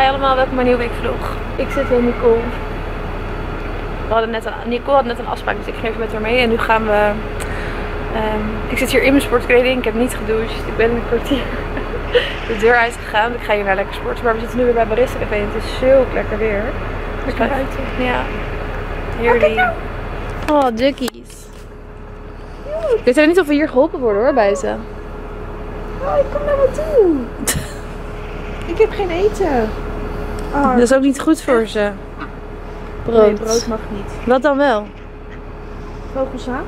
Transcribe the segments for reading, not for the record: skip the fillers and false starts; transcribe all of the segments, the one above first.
Hi allemaal, welkom bij een nieuwe weekvlog. Ik zit hier met Nicole. Nicole had net een afspraak, dus ik ging even met haar mee. En nu gaan we... ik zit hier in mijn sportkleding, ik heb niet gedoucht. Ik ben in een kwartier de deur uitgegaan. Ik ga hier naar lekker sporten, maar we zitten nu weer bij Barista Café. En het is zo lekker weer. Lekker buiten. Ja. Heerlijk. Oh, duckies. Ik weet niet of we hier geholpen worden hoor, buiten. Oh, ik kom naar me toe. Ik heb geen eten. Oh, dat is ook niet goed voor ze. Brood. Nee, brood mag niet. Wat dan wel? Vogelzaad?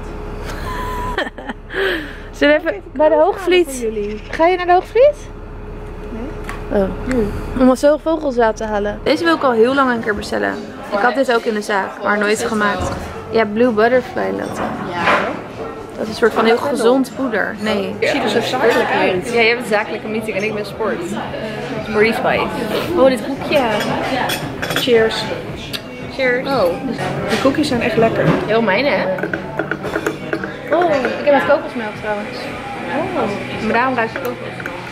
Zullen we even bij de Hoogvliet? Ga je naar de Hoogvliet? Nee. Oh. Om zo vogelzaad te halen. Deze wil ik al heel lang een keer bestellen. Ik had dit ook in de zaak, maar nooit gemaakt. Ja, Blue Butterfly latte. Ja. Dat is een soort van heel gezond poeder. Nee. Ik zie er zo zakelijk uit. Ja, je hebt een zakelijke meeting en ik ben sport. Sporty Spice. Oh, dit koekje. Cheers. Cheers. Oh, de koekjes zijn echt lekker. Heel mijn hè? Oh, ik heb met kokosmelk trouwens. Oh, maar daarom ruikt het kokos.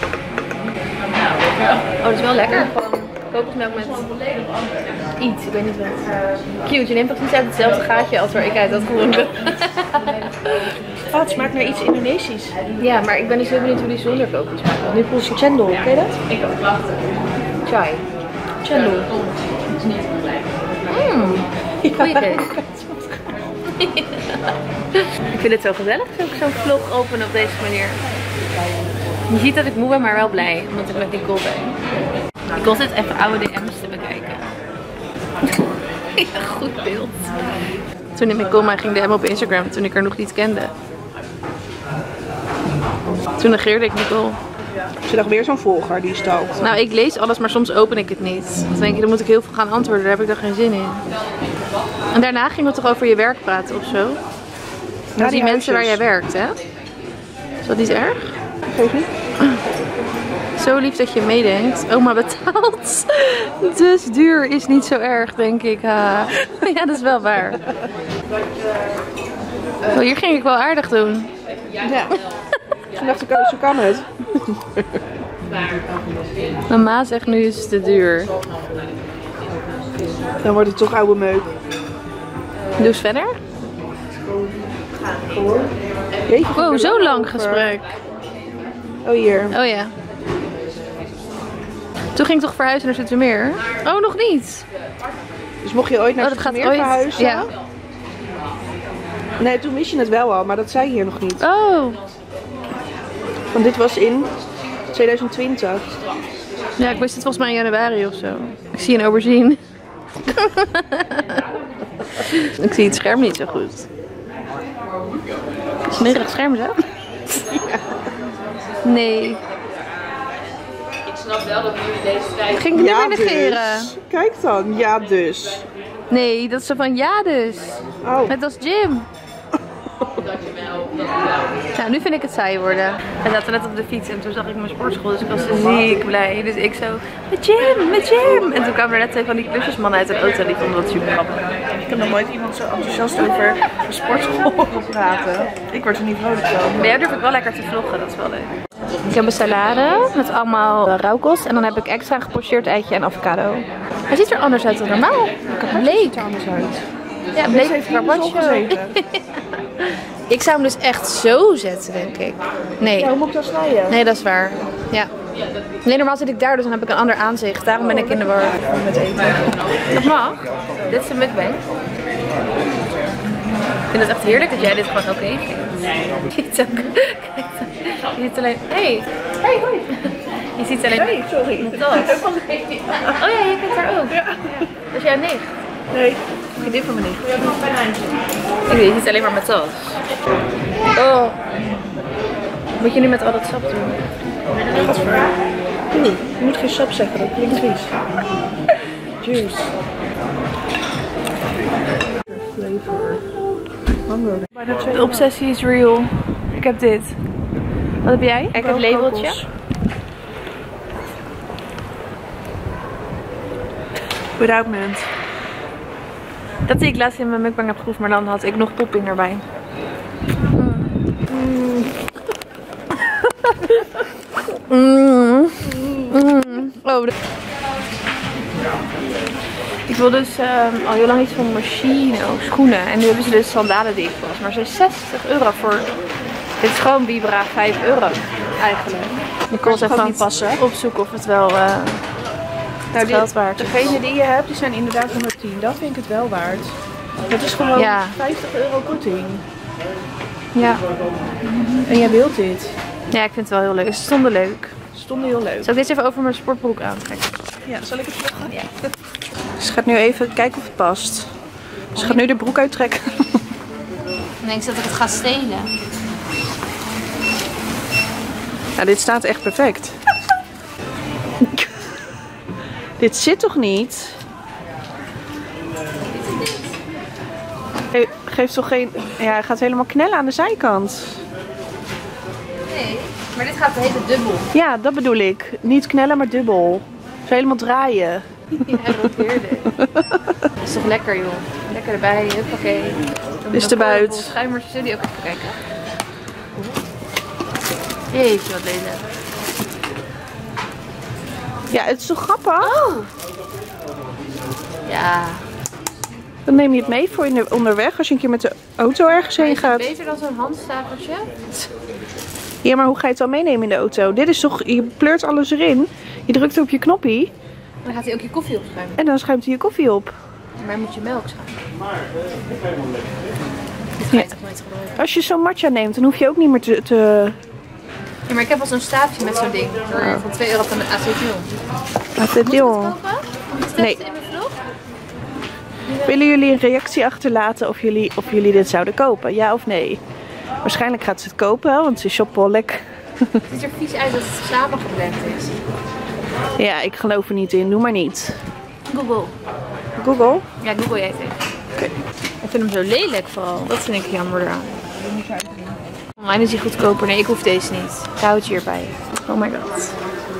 Oh, dat is wel lekker. Gewoon kokosmelk met iets, ik weet niet wat. Cute, je neemt toch niet uit hetzelfde gaatje als waar ik uit had gedronken. Oh, het smaakt naar iets Indonesisch. Ja, maar ik ben dus heel benieuwd hoe die zonder kokos smaakt. Nu proef ik cendol, ken je dat? Ik heb klachten. Chai. Cendol. Goeie idee. Ik vind het zo gezellig, zo'n vlog openen op deze manier. Je ziet dat ik moe ben, maar wel blij, omdat ik met Nicole ben. Ik was dit even oude DM's te bekijken. Ja, goed beeld. Toen ik Nicole mij ging DM'en op Instagram, toen ik haar nog niet kende. Toen negeerde ik Nicole. Ze dacht weer zo'n volger die stalkt. Nou, ik lees alles, maar soms open ik het niet. Dan denk ik, dan moet ik heel veel gaan antwoorden, daar heb ik dan geen zin in. En daarna gingen we toch over je werk praten of zo? Ja, die mensen waar jij werkt, hè? Is dat niet erg? Geef niet. Zo lief dat je meedenkt. Oma betaalt. Dus duur is niet zo erg, denk ik. Ja, dat is wel waar. Oh, hier ging ik wel aardig doen. Ja. Toen dacht ik, oh, zo kan het. Mama zegt nu is het te duur. Dan wordt het toch oude meuk. Doe eens verder. Jeetje, Wow, zo lang gesprek. Oh, hier. Oh ja. Toen ging ik toch verhuizen naar Zoetermeer? Oh, nog niet. Dus mocht je ooit naar Zoetermeer verhuizen? Ja. Nee, toen wist je het wel al, maar dat zei je hier nog niet. Oh. Want dit was in 2020. Ja, ik wist het volgens mij in januari of zo. Ik zie een aubergine. Ik zie het scherm niet zo goed. Smerig scherm zo? Ja. Nee. Ik snap wel dat jullie deze tijd... Ging ik niet meer negeren. Dus. Kijk dan, ja dus. Nee, dat is zo van ja dus. Oh. Net als Jim. Nou, nu vind ik het saai worden. We zaten net op de fiets en toen zag ik mijn sportschool, dus ik was ziek blij. Dus ik zo, met Jim, met Jim. En toen kwamen er net twee van die klusjesmannen uit een auto en die vonden dat super grappig. Ik heb nog nooit iemand zo enthousiast over een sportschool horen praten. Ik word er niet vrolijk van. Maar jij durf ik wel lekker te vloggen, dat is wel leuk. Ik heb een salade met allemaal rauwkost en dan heb ik extra gepocheerd eitje en avocado. Hij ziet er anders uit dan normaal. Het ziet er anders uit. Ja, Deze heeft hier dus opgezeten. Ik zou hem dus echt zo zetten, denk ik. Nee. Ja, hoe moet ik dat snijden? Nee, dat is waar. Ja. Nee, normaal zit ik daar, dus dan heb ik een ander aanzicht. Daarom ben ik in de war met eten. Dat mag. Dit is een mukbang. Ik vind het echt heerlijk dat jij dit gewoon oké vindt. Je ziet ook... Kijk, je ziet alleen... Hey! Hey, hoi! Je ziet alleen... Hey, sorry. Mijn tas. Oh ja, je bent daar ook. Ja. Dat is jouw nicht. Nee, vriendin van mijn nicht. Ik weet, je ziet alleen maar mijn tas. Oh. Moet je nu met al dat sap doen? Je moet geen sap zeggen, dat klinkt vies. Juice. Flavor. Mango. De obsessie is real. Ik heb dit. Wat heb jij? Ik heb een labeltje. Without mint. Dat die ik laatst in mijn mukbang heb geproefd, maar dan had ik nog topping erbij. Oh, Ik wil dus al heel lang iets van Moschino schoenen. En nu hebben ze dus sandalen die ik was. Maar ze zijn €60 voor... Dit is gewoon Vibra €5 eigenlijk. Nicole zegt van niet passen. Opzoeken of het wel Nou, geld waard is. degene die je hebt, die zijn inderdaad 110. Dat vind ik het wel waard. Dat is gewoon Ja. €50 korting. Ja. En jij wilt dit. Ja, ik vind het wel heel leuk. Ze stonden leuk. Ze stonden heel leuk. Zal ik dit even over mijn sportbroek aantrekken? Ja, zal ik het vloggen? Ja. Ze gaat nu even kijken of het past. Ze gaat nu de broek uittrekken. Ik denk dat ik het ga stelen. Ja, dit staat echt perfect. Dit zit toch niet? Hey, geeft toch geen... Ja, hij gaat helemaal knellen aan de zijkant. Nee, maar dit gaat de hele dubbel. Ja, dat bedoel ik. Niet knellen, maar dubbel. Zo helemaal draaien. Ja, roteerde. Dat is toch lekker, joh. Lekker erbij, huppakee. Is de buit. Schuimers, zullen die ook even kijken? Jeetje, wat lelijk. Ja, het is zo grappig. Oh! Ja. Dan neem je het mee voor je onderweg als je een keer met de auto ergens heen Is het gaat. beter dan zo'n handstafeltje? Ja, maar hoe ga je het dan meenemen in de auto? Dit is toch, je pleurt alles erin. Je drukt op je knoppie Dan gaat hij ook je koffie opschuimen. en dan schuimt hij je koffie op. Maar moet je melk schuimen? Dit ga je toch nooit gebruiken? Als je zo'n matcha neemt, dan hoef je ook niet meer te Ja, maar ik heb al zo'n staafje met zo'n ding. Van €2 van de acetyl. laten Moet ik deel. het kopen? Moet ik Nee. testen in mijn vlog? Willen jullie een reactie achterlaten of jullie dit zouden kopen? Ja of nee? Waarschijnlijk gaat ze het kopen, want ze is shopaholic. Het ziet er vies uit dat het samengeblend is. Ja, ik geloof er niet in. Doe maar niet. Google. Google? Ja, Google jij het even. Oké. Ik vind hem zo lelijk vooral. Dat vind ik jammer eraan. Online is hij goedkoper. Nee, ik hoef deze niet. Ik hou het hierbij. Oh my god.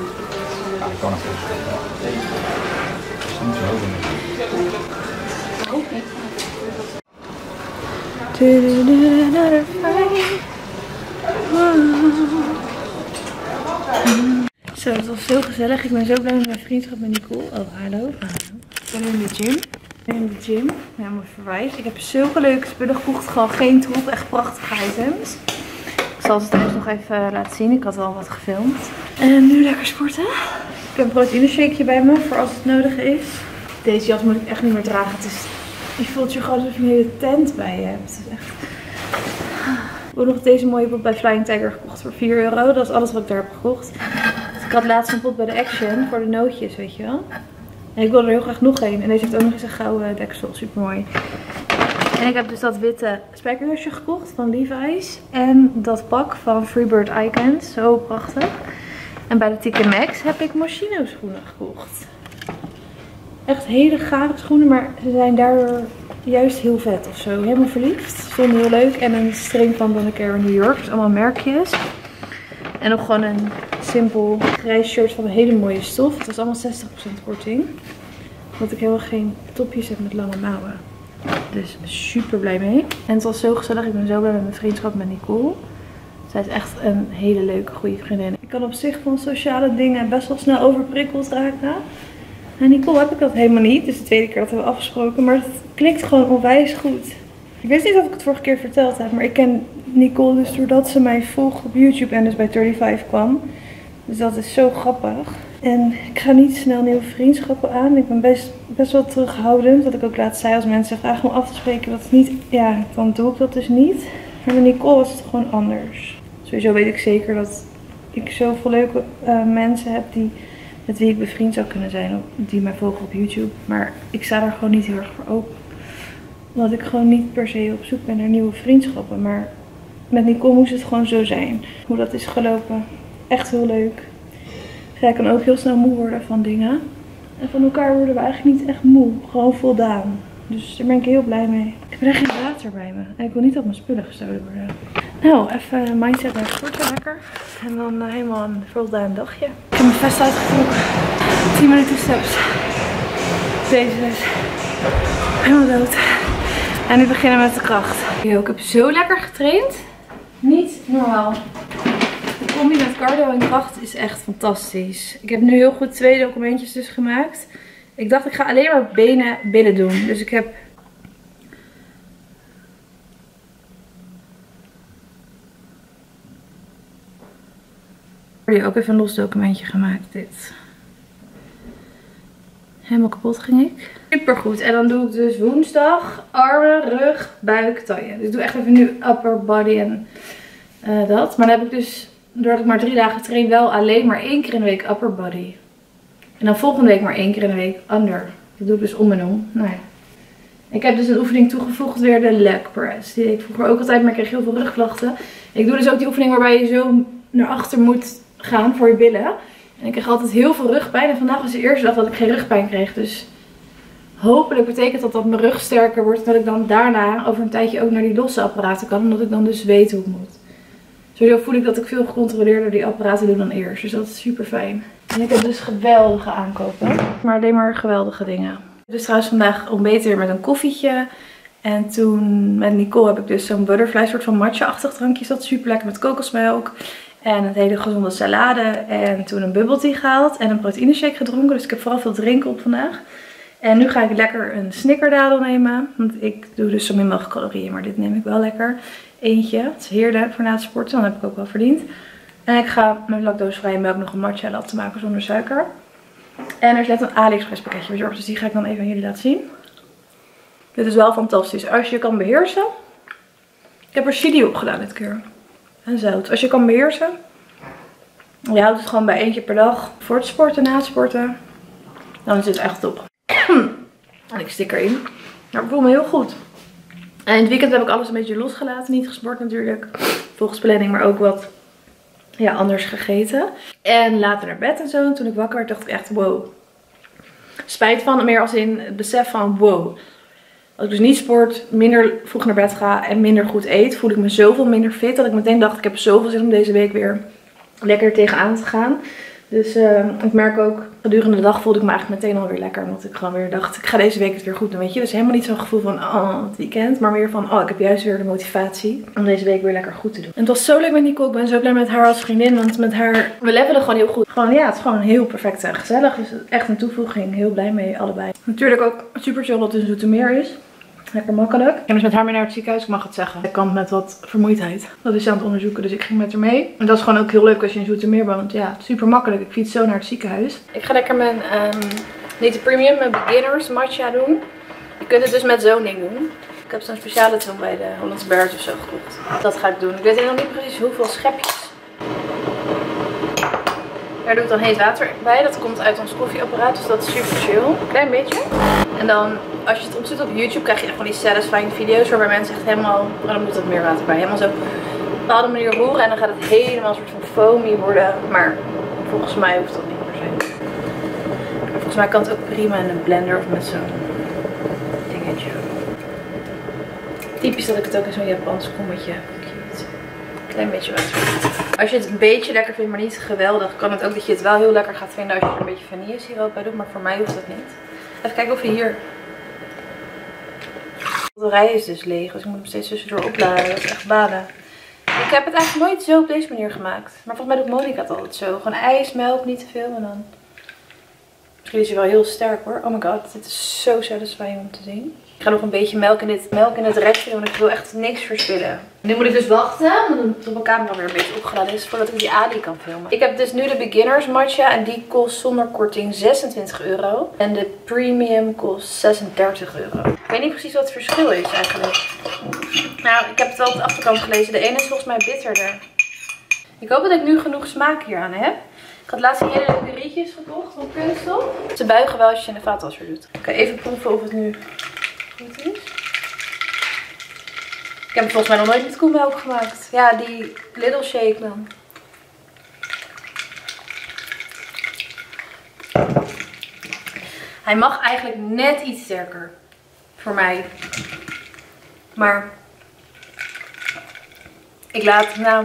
Zo, het was zo gezellig. Ik ben zo blij met mijn vriendschap met Nicole. Oh, hallo. Ik ben nu in de gym. Helemaal verwijs. Ik heb zulke leuke spullen gekocht. Gewoon geen troep. Echt prachtige items. Ik zal ze thuis nog even laten zien. Ik had al wat gefilmd. En nu lekker sporten. Ik heb een proteïne shakeje bij me. Voor als het nodig is. Deze jas moet ik echt niet meer dragen. Het is, je voelt je gewoon alsof je een hele tent bij je hebt. Het is echt... Ik heb nog deze mooie pot bij Flying Tiger gekocht voor €4. Dat is alles wat ik daar heb gekocht. Ik had laatst een pot bij de Action voor de nootjes, weet je wel. En ik wilde er heel graag nog een. En deze heeft ook nog eens een gouden deksel. Super mooi. En ik heb dus dat witte spijkerjasje gekocht van Levi's. En dat pak van Freebird Icons. Zo prachtig. En bij de TK Maxx heb ik Moschino schoenen gekocht. Echt hele gave schoenen, maar ze zijn daardoor juist heel vet of zo. Helemaal verliefd. Ze vonden heel leuk. En een string van Donna Karan New York. Dus allemaal merkjes. En nog gewoon een simpel grijs shirt van een hele mooie stof. Het was allemaal 60% korting. Omdat ik helemaal geen topjes heb met lange mouwen. Dus super blij mee. En het was zo gezellig. Ik ben zo blij met mijn vriendschap met Nicole. Zij is echt een hele leuke, goede vriendin. Ik kan op zich van sociale dingen best wel snel overprikkeld raken. En Nicole heb ik dat helemaal niet. Dus de tweede keer dat we hebben afgesproken. Maar het klikt gewoon onwijs goed. Ik weet niet of ik het vorige keer verteld heb. Maar ik ken Nicole dus doordat ze mij volgt op YouTube en dus bij 35 kwam. Dus dat is zo grappig. En ik ga niet snel nieuwe vriendschappen aan. Ik ben best wel terughoudend. Wat ik ook laatst zei, als mensen vragen om af te spreken. Dat is niet, ja, dan doe ik dat dus niet. Maar met Nicole was het gewoon anders. Sowieso weet ik zeker dat ik zoveel leuke mensen heb met wie ik bevriend zou kunnen zijn. Die mij volgen op YouTube. Maar ik sta daar gewoon niet heel erg voor open. Omdat ik gewoon niet per se op zoek ben naar nieuwe vriendschappen. Maar met Nicole moest het gewoon zo zijn. Hoe dat is gelopen. Echt heel leuk. Zij kan ook heel snel moe worden van dingen. En van elkaar worden we eigenlijk niet echt moe. Gewoon voldaan. Dus daar ben ik heel blij mee. Ik heb echt geen water bij me. En ik wil niet dat mijn spullen gestolen worden. Nou, even mindset naar sporten lekker. En dan helemaal een voldaan dagje. Ik heb mijn vest uitgetrokken. 10 minuten steps. Deze is helemaal dood. En nu beginnen we met de kracht. Yo, ik heb zo lekker getraind. Niet normaal. De combi met cardio en kracht is echt fantastisch. Ik heb nu heel goed 2 documentjes dus gemaakt. Ik dacht ik ga alleen maar billen doen. Dus ik heb... Ik heb ook even een los documentje gemaakt. Dit. Helemaal kapot ging ik. Super goed. En dan doe ik dus woensdag armen, rug, buik, taille. Dus ik doe echt even nu upper body en dat. Maar dan heb ik dus, doordat ik maar 3 dagen train, wel alleen maar 1 keer in de week upper body. En dan volgende week maar 1 keer in de week under. Dat doe ik dus om en om. Nou ja. Ik heb dus een oefening toegevoegd, weer de leg press. Die deed ik vroeger ook altijd, maar ik kreeg heel veel rugklachten. Ik doe dus ook die oefening waarbij je zo naar achter moet gaan voor je billen. En ik kreeg altijd heel veel rugpijn. En vandaag was de eerste dag dat ik geen rugpijn kreeg. Dus hopelijk betekent dat mijn rug sterker wordt. En dat ik dan daarna over een tijdje ook naar die losse apparaten kan. Omdat ik dan dus weet hoe het moet. Sowieso voel ik dat ik veel gecontroleerder die apparaten doe dan eerst. Dus dat is super fijn. En ik heb dus geweldige aankopen. Maar alleen maar geweldige dingen. Dus trouwens vandaag ontbeten weer met een koffietje. En toen met Nicole heb ik dus zo'n butterfly soort van matcha-achtig drankje. Dat super lekker met kokosmelk. En een hele gezonde salade. En toen een bubble tea gehaald. En een proteïne shake gedronken. Dus ik heb vooral veel drinken op vandaag. En nu ga ik lekker een snickerdadel nemen. Want ik doe dus zo min mogelijk calorieën. Maar dit neem ik wel lekker. Eentje. Het is heerlijk voor na het sporten. Dan heb ik ook wel verdiend. En ik ga met lactosevrije melk nog een matcha latte maken zonder suiker. En er is net een AliExpress pakketje bezorgd. Dus die ga ik dan even aan jullie laten zien. Dit is wel fantastisch. Als je kan beheersen. Ik heb er chili op gedaan dit keer. En zout. Als je kan beheersen. Je houdt het gewoon bij 1 keer per dag. Voor het sporten, na het sporten. Dan is het echt top. En ik stik erin. Maar ik voel me heel goed. En in het weekend heb ik alles een beetje losgelaten. Niet gesport natuurlijk. Volgens planning, maar ook wat anders gegeten. En later naar bed en zo. En toen ik wakker werd dacht ik echt wow. Spijt van, meer als in het besef van wow. Als ik dus niet sport, minder vroeg naar bed ga en minder goed eet, voel ik me zoveel minder fit. Dat ik meteen dacht, ik heb zoveel zin om deze week weer lekker tegenaan te gaan. Dus ik merk ook, gedurende de dag voelde ik me eigenlijk meteen alweer lekker. Omdat ik gewoon weer dacht, ik ga deze week het weer goed doen, weet je. Dus helemaal niet zo'n gevoel van, oh, het weekend. Maar meer van, oh, ik heb juist weer de motivatie om deze week weer lekker goed te doen. En het was zo leuk met Nicole. Ik ben zo blij met haar als vriendin. Want met haar, we levelen gewoon heel goed. Gewoon, ja, het is gewoon heel perfect en gezellig. Dus echt een toevoeging. Heel blij mee, allebei. Natuurlijk ook super chill dat het in Zoetermeer is. Lekker makkelijk. Ik ging dus met haar mee naar het ziekenhuis, ik mag het zeggen. Ik kamp met wat vermoeidheid. Dat is ze aan het onderzoeken, dus ik ging met haar mee. En dat is gewoon ook heel leuk als je in Zoetermeer woont. Ja, super makkelijk. Ik fiets zo naar het ziekenhuis. Ik ga lekker mijn niet de premium, mijn beginners matcha doen. Je kunt het dus met zo'n ding doen. Ik heb zo'n speciale toen bij de Hollands Bears of zo gekocht. Dat ga ik doen. Ik weet nog niet precies hoeveel schepjes. Daar doe ik dan heet water bij. Dat komt uit ons koffieapparaat, dus dat is super chill. Een klein beetje. En dan, als je het opzet op YouTube, krijg je echt van die satisfying video's waarbij mensen echt helemaal, dan moet er meer water bij. Helemaal zo op een bepaalde manier roeren en dan gaat het helemaal een soort van foamy worden. Maar volgens mij hoeft dat niet per se. Maar volgens mij kan het ook prima in een blender of met zo'n dingetje. Typisch dat ik het ook in zo'n Japans kommetje heb. Cute. Klein beetje water. Als je het een beetje lekker vindt, maar niet geweldig, kan het ook dat je het wel heel lekker gaat vinden als je er een beetje vanillesiroop bij doet. Maar voor mij hoeft dat niet. Even kijken of je hier... De batterij is dus leeg, dus ik moet hem steeds tussendoor opladen. Dat is echt balen. Ik heb het eigenlijk nooit zo op deze manier gemaakt. Maar volgens mij doet Monica het altijd zo. Gewoon ijs, melk, niet te veel en dan... Misschien is hij wel heel sterk hoor. Oh my god, dit is zo satisfying om te zien. Ik ga nog een beetje melk in het rekje doen, want ik wil echt niks verspillen. Nu moet ik dus wachten, tot mijn camera weer een beetje opgeladen is, voordat ik die Ali kan filmen. Ik heb dus nu de beginners matcha en die kost zonder korting €26. En de premium kost €36. Ik weet niet precies wat het verschil is eigenlijk. Nou, ik heb het wel op de achterkant gelezen. De ene is volgens mij bitterder. Ik hoop dat ik nu genoeg smaak hier aan heb. Ik had laatst hele leuke rietjes gekocht van Kunststof. Ze buigen wel als je in de vaatwasser doet. Ik ga even proeven of het nu goed is. Ik heb het volgens mij nog nooit met koemelk gemaakt. Ja, die Lidl shake dan. Hij mag eigenlijk net iets sterker. Voor mij. Maar ik laat, nou...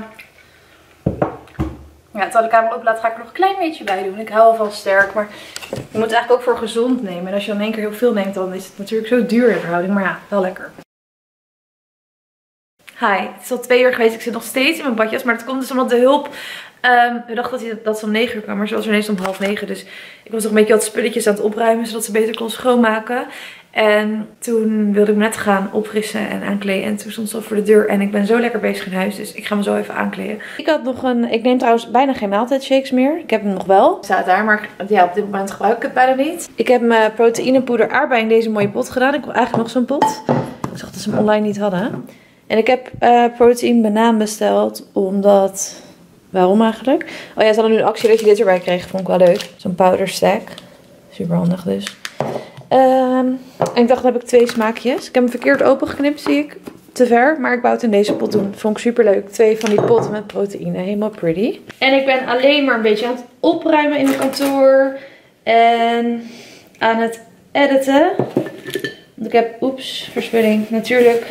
Ja, terwijl de camera oplaat ga ik er nog een klein beetje bij doen. Ik hou al van sterk, maar je moet het eigenlijk ook voor gezond nemen. En als je dan in één keer heel veel neemt, dan is het natuurlijk zo duur in verhouding. Maar ja, wel lekker. Hi, het is al 2 uur geweest. Ik zit nog steeds in mijn badjas. Maar het komt dus omdat de hulp... we dachten dat ze om 9 uur kwam. Maar ze was er ineens om 8:30. Dus ik was nog een beetje wat spulletjes aan het opruimen. Zodat ze beter kon schoonmaken. En toen wilde ik me net gaan opfrissen en aankleden. En toen stond ze al voor de deur. En ik ben zo lekker bezig in huis. Dus ik ga me zo even aankleden. Ik had nog een... Ik neem trouwens bijna geen maaltijdshakes meer. Ik heb hem nog wel. Staat daar. Maar ja, op dit moment gebruik ik het bijna niet. Ik heb mijn proteïnepoeder aardbei in deze mooie pot gedaan. Ik wil eigenlijk nog zo'n pot. Ik zag dat ze hem online niet hadden. En ik heb proteïne banaan besteld. Omdat... Waarom eigenlijk? Oh ja, ze hadden nu een actie dat je dit erbij kreeg. Vond ik wel leuk. Zo'n powder stack. Super handig dus. En ik dacht, dan heb ik 2 smaakjes. Ik heb hem verkeerd opengeknipt, zie ik. Te ver, maar ik wou het in deze pot doen. Vond ik super leuk. 2 van die potten met proteïne. Helemaal pretty. En ik ben alleen maar een beetje aan het opruimen in mijn kantoor. En aan het editen. Want ik heb, oeps, verspilling. Natuurlijk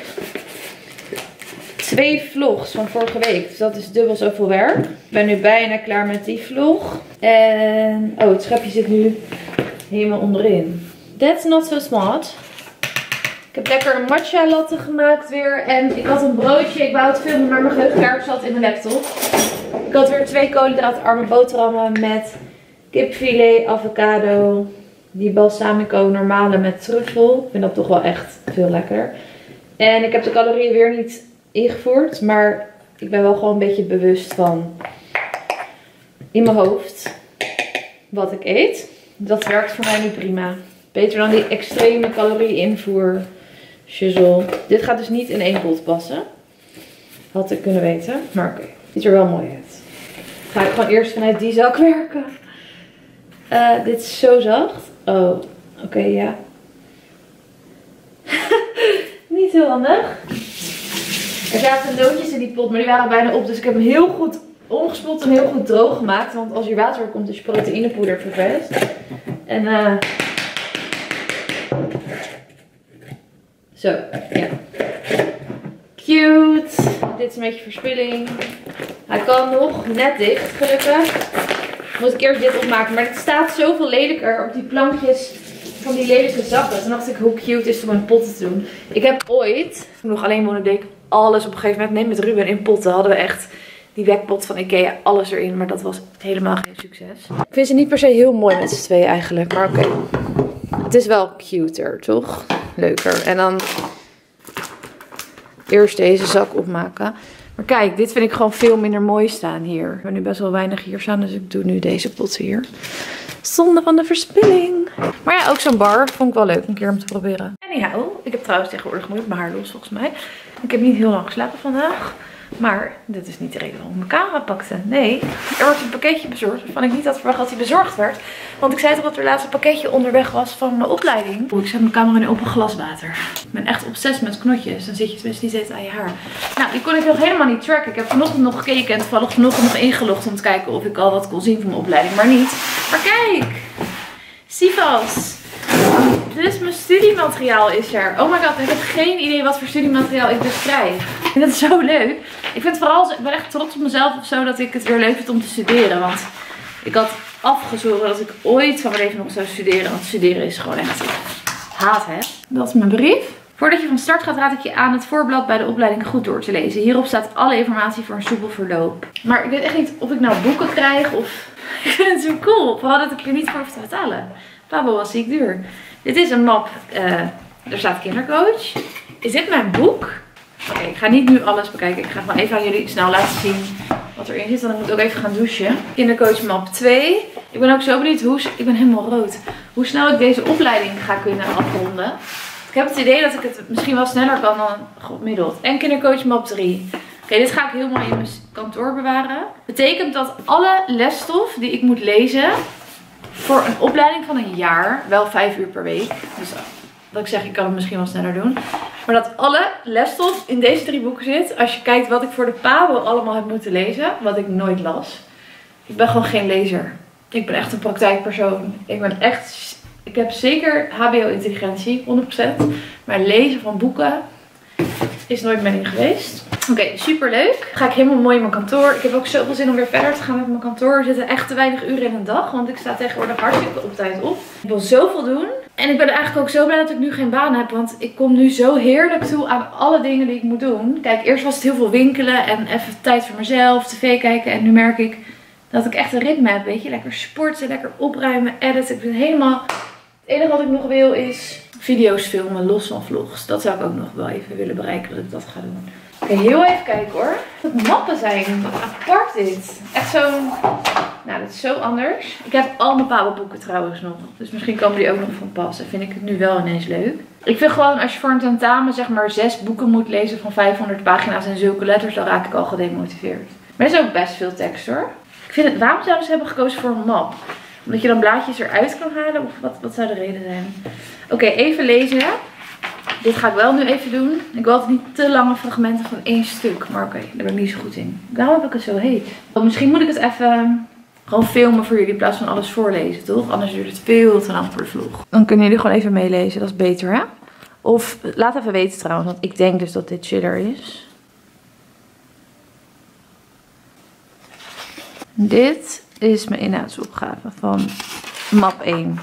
2 vlogs van vorige week. Dus dat is dubbel zoveel werk. Ik ben nu bijna klaar met die vlog. En, oh, het schepje zit nu helemaal onderin. That's not so smart. Ik heb lekker een matcha latte gemaakt weer. En ik had een broodje. Ik wou het filmen, maar mijn geheugenkaart zat in mijn laptop. Ik had weer 2 koolhydraatarme boterhammen met kipfilet, avocado. Die balsamico normale met truffel. Ik vind dat toch wel echt veel lekker. En ik heb de calorieën weer niet ingevoerd. Maar ik ben wel gewoon een beetje bewust van in mijn hoofd wat ik eet. Dat werkt voor mij nu prima. Beter dan die extreme calorie-invoer shizzle. Dit gaat dus niet in 1 pot passen. Had ik kunnen weten. Maar oké. Ziet er wel mooi uit. Ga ik gewoon eerst vanuit die zak werken. Dit is zo zacht. Oh, oké, ja. Niet heel handig. Er zaten nootjes in die pot, maar die waren bijna op. Dus ik heb hem heel goed omgespoeld en heel goed droog gemaakt. Want als hier water komt, is je proteïnepoeder vervest. En zo, ja. Cute. Dit is een beetje verspilling. Hij kan nog net dicht, gelukkig. Moet ik eerst dit opmaken. Maar het staat zoveel lelijker op die plankjes van die lelijke zakken. Toen dacht ik, hoe cute is het om in potten te doen. Ik heb ooit, toen ik nog alleen woonde, deed ik alles op een gegeven moment. Nee, met Ruben in potten hadden we echt die wekpot van Ikea, alles erin. Maar dat was helemaal geen succes. Ik vind ze niet per se heel mooi met z'n tweeën eigenlijk. Maar oké. Het is wel cuter, toch? Leuker. En dan eerst deze zak opmaken. Maar kijk, dit vind ik gewoon veel minder mooi staan hier. Ik heb nu best wel weinig hier staan, dus ik doe nu deze pot hier. Zonde van de verspilling. Maar ja, ook zo'n bar vond ik wel leuk een keer om te proberen. Anyhow, ik heb trouwens tegenwoordig nooit mijn haar los volgens mij. Ik heb niet heel lang geslapen vandaag. Maar dit is niet de reden waarom ik mijn camera pakte. Nee, er wordt een pakketje bezorgd waarvan ik niet had verwacht dat hij bezorgd werd. Want ik zei toch dat er laatst een pakketje onderweg was van mijn opleiding. Oeh, ik zet mijn camera nu op een glas water. Ik ben echt obsessief met knotjes. Dan zit je tenminste niet steeds aan je haar. Nou, die kon ik nog helemaal niet tracken. Ik heb vanochtend nog gekeken en toevallig vanochtend nog ingelogd om te kijken of ik al wat kon zien van mijn opleiding. Maar niet. Maar kijk! Sivas! Dit is mijn studiemateriaal is er. Oh my god, ik heb geen idee wat voor studiemateriaal ik dus krijg. Ik vind het zo leuk. Ik vind vooral, ik ben echt trots op mezelf of zo dat ik het weer leuk vind om te studeren. Want ik had afgezworen dat ik ooit van mijn leven nog zou studeren. Want studeren is gewoon echt, ik haat het. Dat is mijn brief. Voordat je van start gaat raad ik je aan het voorblad bij de opleiding goed door te lezen. Hierop staat alle informatie voor een soepel verloop. Maar ik weet echt niet of ik nou boeken krijg of... Ik vind het zo cool. Vooral dat ik er niet voor hoef te betalen. Pabo was ziek duur. Dit is een map. Er staat kindercoach. Is dit mijn boek? Oké, ik ga niet nu alles bekijken. Ik ga gewoon even aan jullie snel laten zien wat erin zit. Want ik moet ook even gaan douchen. Kindercoach map 2. Ik ben ook zo benieuwd hoe... Ik ben helemaal rood. Hoe snel ik deze opleiding ga kunnen afronden. Ik heb het idee dat ik het misschien wel sneller kan dan gemiddeld. En kindercoach map 3. Oké, dit ga ik heel mooi in mijn kantoor bewaren. Betekent dat alle lesstof die ik moet lezen voor een opleiding van een jaar, wel 5 uur per week. Dus dat ik zeg, ik kan het misschien wel sneller doen. Maar dat alle lesstof in deze 3 boeken zit. Als je kijkt wat ik voor de PABO allemaal heb moeten lezen. Wat ik nooit las. Ik ben gewoon geen lezer. Ik ben echt een praktijkpersoon. Ik heb zeker HBO-intelligentie, 100%. Maar lezen van boeken is nooit mijn ding geweest. Oké, super leuk. Ga ik helemaal mooi in mijn kantoor. Ik heb ook zoveel zin om weer verder te gaan met mijn kantoor. Er zitten echt te weinig uren in een dag. Want ik sta tegenwoordig hartstikke op tijd op. Ik wil zoveel doen. En ik ben eigenlijk ook zo blij dat ik nu geen baan heb. Want ik kom nu zo heerlijk toe aan alle dingen die ik moet doen. Kijk, eerst was het heel veel winkelen en even tijd voor mezelf, tv kijken. En nu merk ik dat ik echt een ritme heb, weet je. Lekker sporten, lekker opruimen, editen. Ik ben helemaal... Het enige wat ik nog wil is video's filmen, los van vlogs. Dat zou ik ook nog wel even willen bereiken, dat ik dat ga doen. Oké, heel even kijken hoor. Wat mappen zijn. Apart dit. Echt zo'n... Nou, dat is zo anders. Ik heb al mijn Pabo-boeken trouwens nog. Dus misschien komen die ook nog van pas. En vind ik het nu wel ineens leuk. Ik vind gewoon, als je voor een tentamen zeg maar 6 boeken moet lezen van 500 pagina's en zulke letters, dan raak ik al gedemotiveerd. Maar er is ook best veel tekst hoor. Ik vind het, waarom zouden ze hebben gekozen voor een map? Omdat je dan blaadjes eruit kan halen? Of wat zou de reden zijn? Oké, even lezen. Dit ga ik wel nu even doen. Ik wil altijd niet te lange fragmenten van 1 stuk. Maar oké, daar ben ik niet zo goed in. Daarom heb ik het zo heet. Misschien moet ik het even gewoon filmen voor jullie in plaats van alles voorlezen, toch? Anders duurt het veel te lang voor de vlog. Dan kunnen jullie gewoon even meelezen. Dat is beter, hè? Of laat even weten trouwens, want ik denk dus dat dit chiller is. Dit is mijn inhoudsopgave van map 1.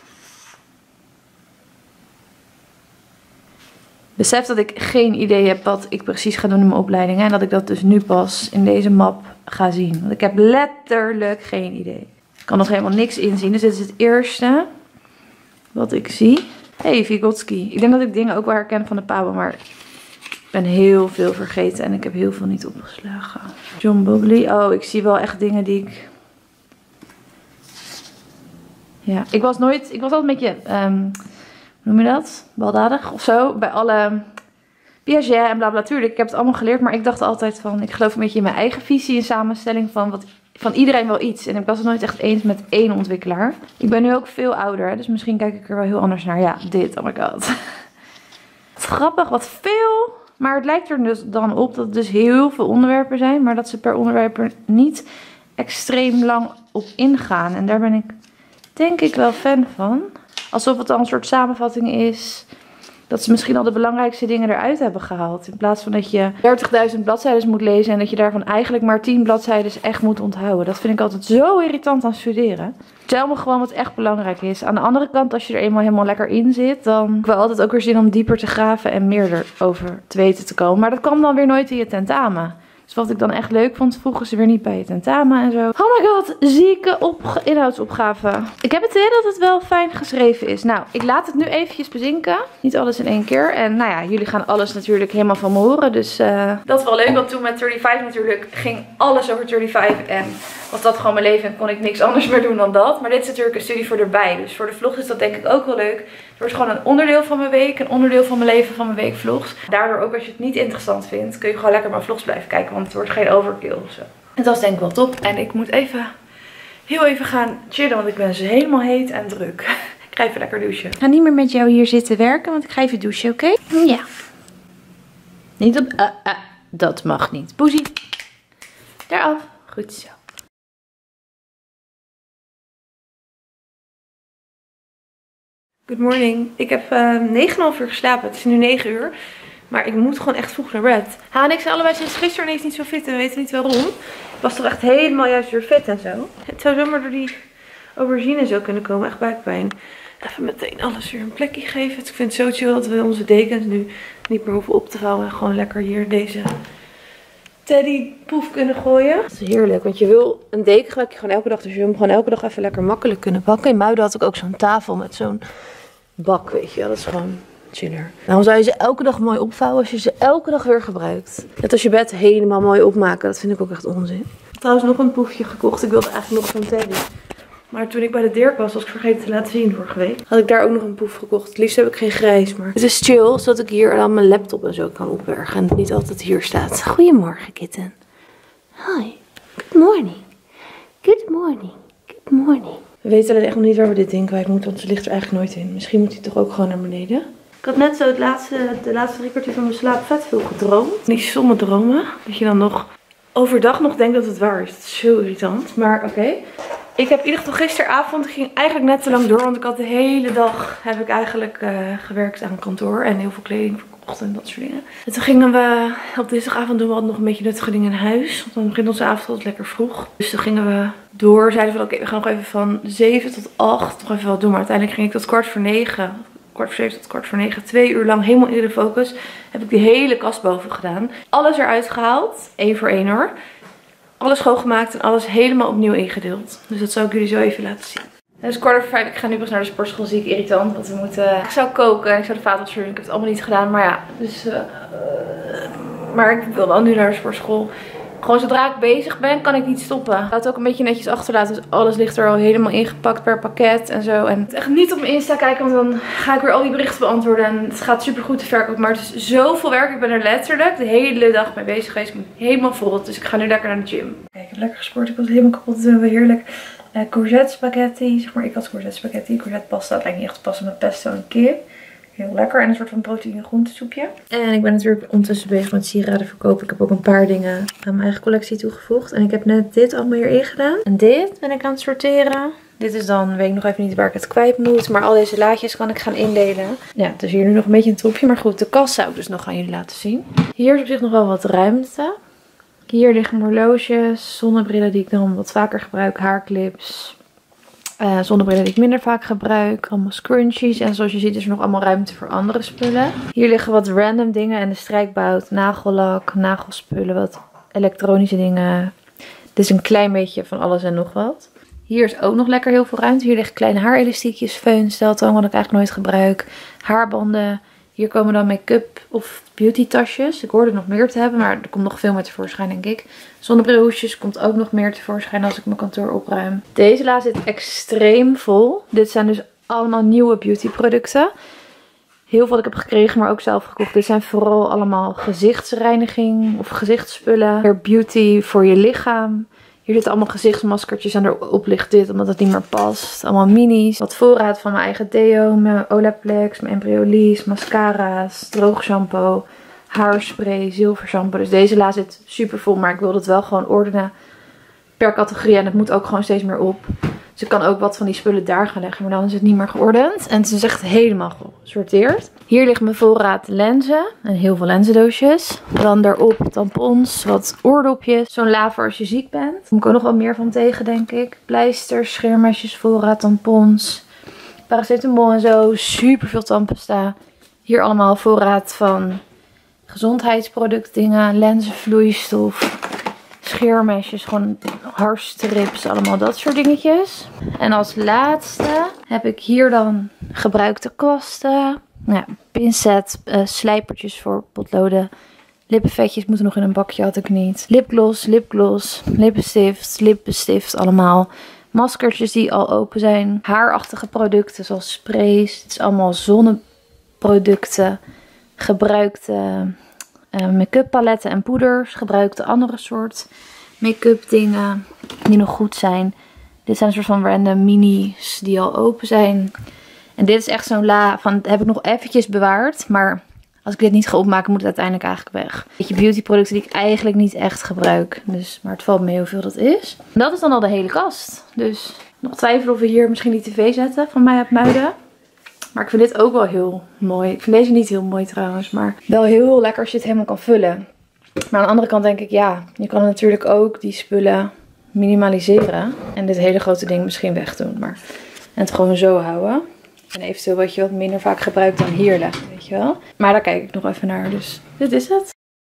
Besef dat ik geen idee heb wat ik precies ga doen in mijn opleiding. En dat ik dat dus nu pas in deze map ga zien. Want ik heb letterlijk geen idee. Ik kan nog helemaal niks inzien. Dus dit is het eerste wat ik zie. Hey, Vygotsky. Ik denk dat ik dingen ook wel herken van de Pabo. Maar ik ben heel veel vergeten. En ik heb heel veel niet opgeslagen. John Bogley. Oh, ik zie wel echt dingen die ik... Ja, ik was altijd een beetje... hoe noem je dat? Baldadig of zo. Bij alle Piaget en blabla. Tuurlijk, ik heb het allemaal geleerd. Maar ik dacht altijd van... Ik geloof een beetje in mijn eigen visie en samenstelling van iedereen wel iets. En ik was het nooit echt eens met één ontwikkelaar. Ik ben nu ook veel ouder. Hè, dus misschien kijk ik er wel heel anders naar. Ja, dit. Oh my god. Wat grappig. Wat veel. Maar het lijkt er dus dan op dat het dus heel veel onderwerpen zijn. Maar dat ze per onderwerp er niet extreem lang op ingaan. En daar ben ik denk ik wel fan van. Alsof het dan een soort samenvatting is. Dat ze misschien al de belangrijkste dingen eruit hebben gehaald. In plaats van dat je 30.000 bladzijden moet lezen. En dat je daarvan eigenlijk maar 10 bladzijden echt moet onthouden. Dat vind ik altijd zo irritant aan studeren. Vertel me gewoon wat echt belangrijk is. Aan de andere kant, als je er eenmaal helemaal lekker in zit. Dan heb ik wel altijd ook weer zin om dieper te graven. En meer erover te weten te komen. Maar dat kwam dan weer nooit in je tentamen. Dus wat ik dan echt leuk vond, vroegen ze weer niet bij je tentamen en zo. Oh my god, zieke inhoudsopgave. Ik heb het idee dat het wel fijn geschreven is. Nou, ik laat het nu eventjes bezinken. Niet alles in 1 keer. En nou ja, jullie gaan alles natuurlijk helemaal van me horen. Dus dat is wel leuk, want toen met 35 natuurlijk ging alles over 35. En was dat gewoon mijn leven en kon ik niks anders meer doen dan dat. Maar dit is natuurlijk een studie voor erbij. Dus voor de vlog is dat denk ik ook wel leuk. Het wordt gewoon een onderdeel van mijn week. Een onderdeel van mijn leven, van mijn weekvlogs. Daardoor ook als je het niet interessant vindt, kun je gewoon lekker mijn vlogs blijven kijken. Want het wordt geen overkill of zo. En dat is denk ik wel top. En ik moet heel even gaan chillen, want ik ben dus helemaal heet en druk. Ik ga even lekker douchen. Ik ga niet meer met jou hier zitten werken, want ik ga even douchen, oké? Ja. Niet op... dat mag niet. Poesie. Daaraf. Goed zo. Good morning. Ik heb 9,5 uur geslapen. Het is nu 9 uur. Maar ik moet gewoon echt vroeg naar bed. Ha en ik zijn allebei sinds gisteren ineens niet zo fit. En we weten niet waarom. Ik was toch echt helemaal juist weer fit en zo. Het zou zomaar door die aubergine zo kunnen komen. Echt buikpijn. Even meteen alles weer een plekje geven. Ik vind het zo chill dat we onze dekens nu niet meer hoeven op te vouwen. En gewoon lekker hier deze teddypoef kunnen gooien. Dat is heerlijk. Want je wil een deken gebruik je gewoon elke dag. Dus je wil hem gewoon elke dag even lekker makkelijk kunnen pakken. In Muiden had ik ook zo'n tafel met zo'n bak. Weet je wel. Dat is gewoon... chiller. Daarom zou je ze elke dag mooi opvouwen als je ze elke dag weer gebruikt. Net als je bed helemaal mooi opmaken. Dat vind ik ook echt onzin. Ik heb trouwens nog een poefje gekocht. Ik wilde eigenlijk nog zo'n teddy. Maar toen ik bij de Dirk was ik vergeten te laten zien vorige week. Had ik daar ook nog een poef gekocht. Het liefst heb ik geen grijs. Maar het is chill. Zodat ik hier dan mijn laptop en zo kan opbergen. En het niet altijd hier staat. Goedemorgen kitten. Hi. Good morning. Good morning. Good morning. We weten alleen echt nog niet waar we dit ding kwijt moeten. Want ze ligt er eigenlijk nooit in. Misschien moet hij toch ook gewoon naar beneden. Ik had net zo de laatste 3 kwartier van mijn slaap vet veel gedroomd. Die stomme dromen. Dat je dan nog overdag nog denkt dat het waar is. Dat is zo irritant. Maar oké. Ik heb in ieder geval gisteravond, ik ging eigenlijk net te lang door. Want ik had de hele dag, heb ik eigenlijk gewerkt aan kantoor. En heel veel kleding verkocht en dat soort dingen. En toen gingen we, op dinsdagavond doen we altijd nog een beetje nuttige dingen in huis. Want dan begint onze avond altijd lekker vroeg. Dus toen gingen we door. Zeiden we oké, we gaan nog even van 7 tot 8 nog even wat doen. Maar uiteindelijk ging ik tot 8:45. 8:45 tot 8:45, 2 uur lang helemaal in de focus. Heb ik die hele kast boven gedaan. Alles eruit gehaald, 1 voor 1 hoor. Alles schoongemaakt en alles helemaal opnieuw ingedeeld. Dus dat zal ik jullie zo even laten zien. Het is 4:45, ik ga nu pas naar de sportschool, zie ik irritant. Want we moeten... Ik zou koken, ik zou de vaat sturen, ik heb het allemaal niet gedaan. Maar ja, dus... maar ik wil wel nu naar de sportschool. Gewoon zodra ik bezig ben, kan ik niet stoppen. Ik ga het ook een beetje netjes achterlaten. Dus alles ligt er al helemaal ingepakt per pakket en zo. En echt niet op mijn Insta kijken, want dan ga ik weer al die berichten beantwoorden. En het gaat super goed te verkopen. Maar het is zoveel werk. Ik ben er letterlijk de hele dag mee bezig geweest. Ik ben helemaal vol. Dus ik ga nu lekker naar de gym. Kijk, ik heb lekker gesport. Ik was helemaal kapot. Toen hebben we heerlijk courgette spaghetti. Zeg maar, ik had courgette spaghetti. Courgette pasta. Het lijkt niet echt te passen met pesto en kip. Heel lekker. En een soort van proteïne groentesoepje. En ik ben natuurlijk ondertussen bezig met sieraden verkopen. Ik heb ook een paar dingen aan mijn eigen collectie toegevoegd. En ik heb net dit allemaal hierin gedaan. En dit ben ik aan het sorteren. Dit is dan, weet ik nog even niet waar ik het kwijt moet. Maar al deze laadjes kan ik gaan indelen. Ja, het is hier nu nog een beetje een troepje. Maar goed, de kast zou ik dus nog aan jullie laten zien. Hier is op zich nog wel wat ruimte. Hier liggen horloges, zonnebrillen die ik dan wat vaker gebruik. Haarclips. Zonnebrillen die ik minder vaak gebruik. Allemaal scrunchies. En zoals je ziet is er nog allemaal ruimte voor andere spullen. Hier liggen wat random dingen. En de strijkbout, nagellak, nagelspullen, wat elektronische dingen. Dit is een klein beetje van alles en nog wat. Hier is ook nog lekker heel veel ruimte. Hier liggen kleine haarelastiekjes, föhn, steltang, wat ik eigenlijk nooit gebruik. Haarbanden. Hier komen dan make-up of beauty tasjes. Ik hoorde nog meer te hebben, maar er komt nog veel meer tevoorschijn denk ik. Zonnebrilhoesjes komt ook nog meer tevoorschijn als ik mijn kantoor opruim. Deze la zit extreem vol. Dit zijn dus allemaal nieuwe beauty producten. Heel veel wat ik heb gekregen, maar ook zelf gekocht. Dit zijn vooral allemaal gezichtsreiniging of gezichtsspullen. Beauty voor je lichaam. Hier zitten allemaal gezichtsmaskertjes en erop ligt dit, omdat het niet meer past. Allemaal minis. Wat voorraad van mijn eigen deo, mijn Olaplex, mijn Embryolisse, mascara's, droogshampoo, haarspray, zilvershampoo. Dus deze la zit super vol, maar ik wil het wel gewoon ordenen per categorie. En het moet ook gewoon steeds meer op. Dus ik kan ook wat van die spullen daar gaan leggen, maar dan is het niet meer geordend. En het is echt helemaal gesorteerd. Hier ligt mijn voorraad lenzen en heel veel lenzendoosjes. Dan daarop tampons, wat oordopjes. Zo'n la voor als je ziek bent. Daar kom ik ook nog wel meer van tegen denk ik. Pleisters, scheermesjes, voorraad, tampons, paracetamol en zo. Super veel tandpasta. Hier allemaal voorraad van gezondheidsproductdingen, lenzenvloeistof, scheermesjes, gewoon haarstrips, allemaal dat soort dingetjes. En als laatste heb ik hier dan gebruikte kwasten. Ja, pincet, slijpertjes voor potloden. Lippenvetjes moeten nog in een bakje, had ik niet. Lipgloss, lippenstift, allemaal. Maskertjes die al open zijn. Haarachtige producten zoals sprays. Het is allemaal zonneproducten. Gebruikte make-up paletten en poeders. Gebruikte andere soort make-up dingen die nog goed zijn. Dit zijn een soort van random minis die al open zijn. En dit is echt zo'n la van, dat heb ik nog eventjes bewaard. Maar als ik dit niet ga opmaken, moet het uiteindelijk eigenlijk weg. Beetje beautyproducten die ik eigenlijk niet echt gebruik. Dus, maar het valt mee hoeveel dat is. En dat is dan al de hele kast. Dus nog twijfelen of we hier misschien die tv zetten van mij uit Muiden. Maar ik vind dit ook wel heel mooi. Ik vind deze niet heel mooi trouwens. Maar wel heel lekker als je het helemaal kan vullen. Maar aan de andere kant denk ik, ja, je kan natuurlijk ook die spullen minimaliseren. En dit hele grote ding misschien wegdoen. Maar, en het gewoon zo houden. En eventueel wat je wat minder vaak gebruikt dan hier leggen, weet je wel. Maar daar kijk ik nog even naar, dus dit is het.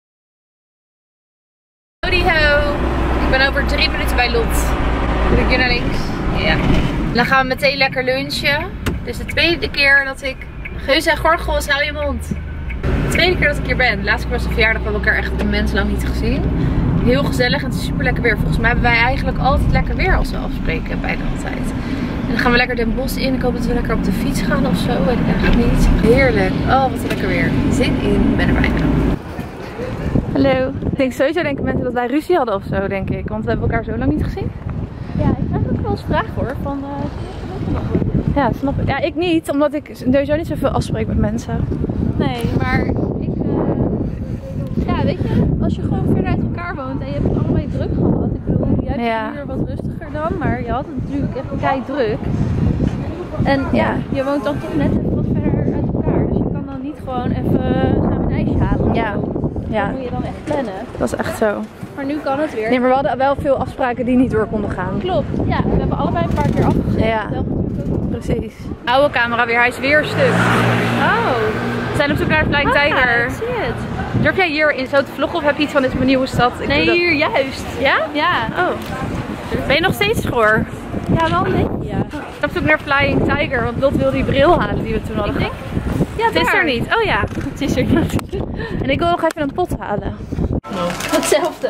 Howdy ho! Ik ben over 3 minuten bij Lot. Moet ik hier naar links? Ja. Dan gaan we meteen lekker lunchen. Dit is de tweede keer dat ik... Geus en Gorgels, hou je mond. De tweede keer dat ik hier ben. De laatste keer was de verjaardag, we hebben elkaar echt een mens lang niet gezien. Heel gezellig en het is super lekker weer. Volgens mij hebben wij eigenlijk altijd lekker weer als we afspreken, bijna altijd. En dan gaan we lekker Den Bosch in. Ik hoop dat we lekker op de fiets gaan of zo. Weet ik eigenlijk niet. Heerlijk. Oh, wat lekker weer. Zin in. Ik ben er bijna. Hallo. Ik denk sowieso denken mensen dat wij ruzie hadden of zo, denk ik. Want we hebben elkaar zo lang niet gezien. Ja, ik krijg ook wel eens vragen hoor. Van, ja, snap ik. Ja, ik niet. Omdat ik sowieso niet zoveel afspreek met mensen. nee, maar ik... ja, weet je, als je gewoon verder uit elkaar woont en je hebt het allebei druk gehad. Ik bedoel, jij is nu weer wat rustiger dan, maar je had het natuurlijk echt kei druk. En ja, je woont dan toch net even wat verder uit elkaar. Dus je kan dan niet gewoon even samen een ijsje halen. Ja. Ja. Dat moet je dan echt plannen. Dat is echt zo. Maar nu kan het weer. Nee, maar we hadden wel veel afspraken die niet door konden gaan. Klopt. Ja, we hebben allebei een paar keer afgezet. Ja. Dat natuurlijk ook. Precies. Oude camera weer, hij is weer stuk. Oh. We zijn op zoek naar Flying Tiger. Ik zie het. Durf jij hier in zo te vloggen of heb je iets van dit is mijn nieuwe stad? Ik Nee, doe dat- hier juist. Ja? Ja. Oh. Ben je nog steeds schoor? Ja, wel een beetje, ja. Ik ben op zoek naar Flying Tiger, want Lot wil die bril halen die we toen hadden. Ja, Het is er niet. Oh ja. Het is er niet. En ik wil nog even een pot halen. Hetzelfde.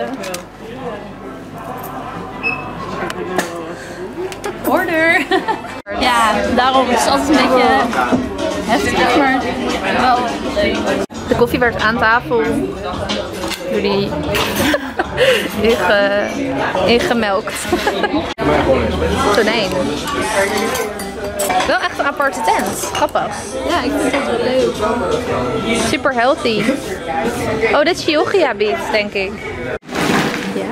Order. Ja, daarom is het altijd een beetje heftig, maar wel leuk. De koffie werd aan tafel. Jullie ingemelkt. Tonijn. Wel echt een aparte tent. Grappig. Ja, ik vind het wel leuk. Super healthy. Oh, dit is Georgia beef, denk ik. Ja.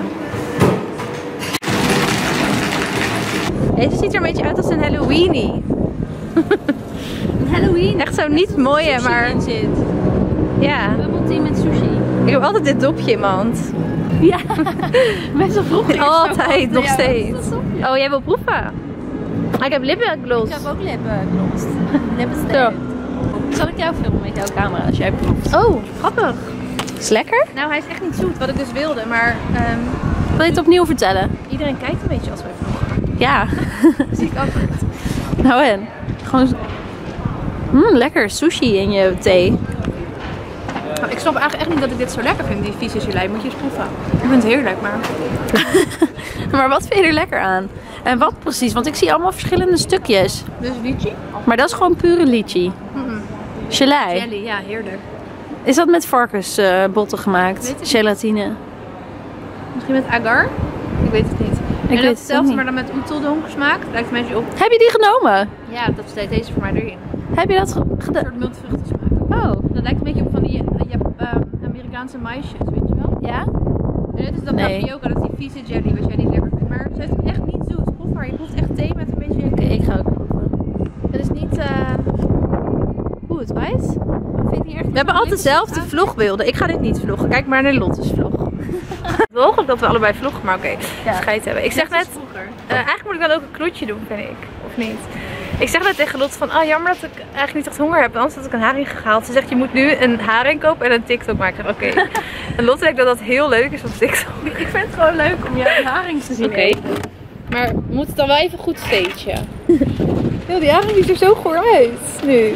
Deze ziet er een beetje uit als een Halloweenie. Een Halloween. Echt zo niet mooie, maar in zit. ja. Bubble tea met sushi. Ik heb altijd dit dopje in mijn hand. Ja, mensen vroegen Altijd, nog steeds. Oh, jij wil proeven? Ik heb lipgloss. Ik heb ook lipgloss. Lippenstift. Zal ik jou filmen met jouw camera als jij proeft? Oh, grappig. Is lekker? Nou, hij is echt niet zoet, wat ik dus wilde, maar Wil je het opnieuw vertellen? iedereen kijkt een beetje als wij vloggen. Ja. Zie ik altijd. Nou en? Gewoon lekker sushi in je thee. Maar ik snap eigenlijk echt niet dat ik dit zo lekker vind, die vieze gelei. Moet je eens proeven. Ik vind het heerlijk, maar... Maar wat vind je er lekker aan? En wat precies? Want ik zie allemaal verschillende stukjes. Dus lychee? Maar dat is gewoon pure lychee. Gelei. Jelly, ja, heerlijk. Is dat met varkensbotten gemaakt? Weet ik niet. Gelatine. Misschien met agar? Ik weet het niet. weet het ook hetzelfde, niet. maar dan met oeteldonk smaak. Lijkt een beetje op. Heb je die genomen? Ja, dat steekt deze voor mij erin. Heb je dat Een gedaan? soort multivruchten smaak. Oh. Dat lijkt een beetje op van die Amerikaanse maisjes, weet je wel? Ja? En dit is dat Nee. tapioca, dat is die vieze jelly, wat jij niet lekker vindt. Maar ze heeft hem echt niet zoet. Proef maar, je proeft echt thee met een beetje... Oké, ik ga ook proeven. Het is niet goed, weet? We hebben altijd dezelfde vlogbeelden. Ik ga dit niet vloggen. Kijk maar naar Lotte's vlog. Mogelijk dat we allebei vloggen, maar oké. Ja. Scheid hebben. Ik zeg net, eigenlijk moet ik dan ook een knoetje doen, vind ik. Of niet? Ik zeg net tegen Lot van, jammer dat ik eigenlijk niet echt honger heb. Anders had ik een haring gehaald. Ze zegt, je moet nu een haring kopen en een TikTok maken. Oké. En Lot denkt dat dat heel leuk is op TikTok. Ik vind het gewoon leuk om jouw haring te zien. Oké. Maar we moeten het dan wel even goed stagen. Yo, die haring ziet er zo goor uit nu.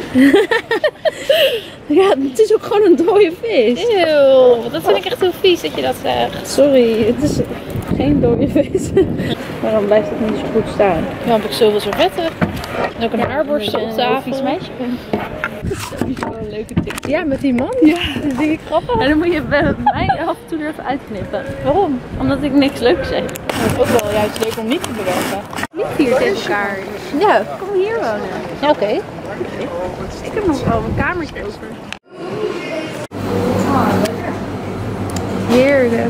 Ja, het is ook gewoon een dode vis. Eeuw, dat vind ik echt heel vies dat je dat zegt. Sorry, het is geen dode vis. Waarom blijft het niet zo goed staan? Ja, heb ik zoveel servetten. En ook een haarborstel op Een tafel. vies meisje. Wel een leuke tip. Ja, met die man. Ja, dat denk ik grappig. En dan moet je bij mij af en toe er even uitknippen. Waarom? Omdat ik niks leuks zeg. Het is ook wel juist leuk om niet te bewerken. Niet hier tegen elkaar. Ja. Kom hier wonen. Ja, oké. Ik heb nog wel een kamertje over. Heerlijk.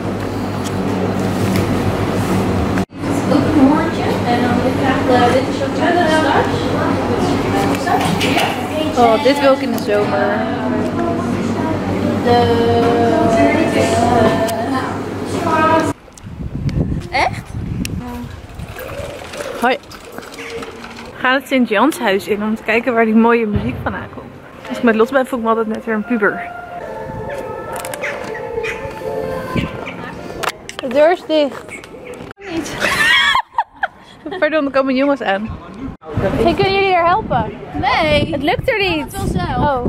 Ook een hoortje. En dan krijg je witte chocolade. Oh, dit wil ik in de zomer. Echt? Hoi. We gaan het Sint-Janshuis in om te kijken waar die mooie muziek vandaan komt. Als ik met Lot ben, voel ik me altijd net weer een puber. De deur is dicht. Niet. Pardon, er komen jongens aan. Hey, kunnen jullie er helpen? Nee. Het lukt er niet. Het wel zelf. Oh.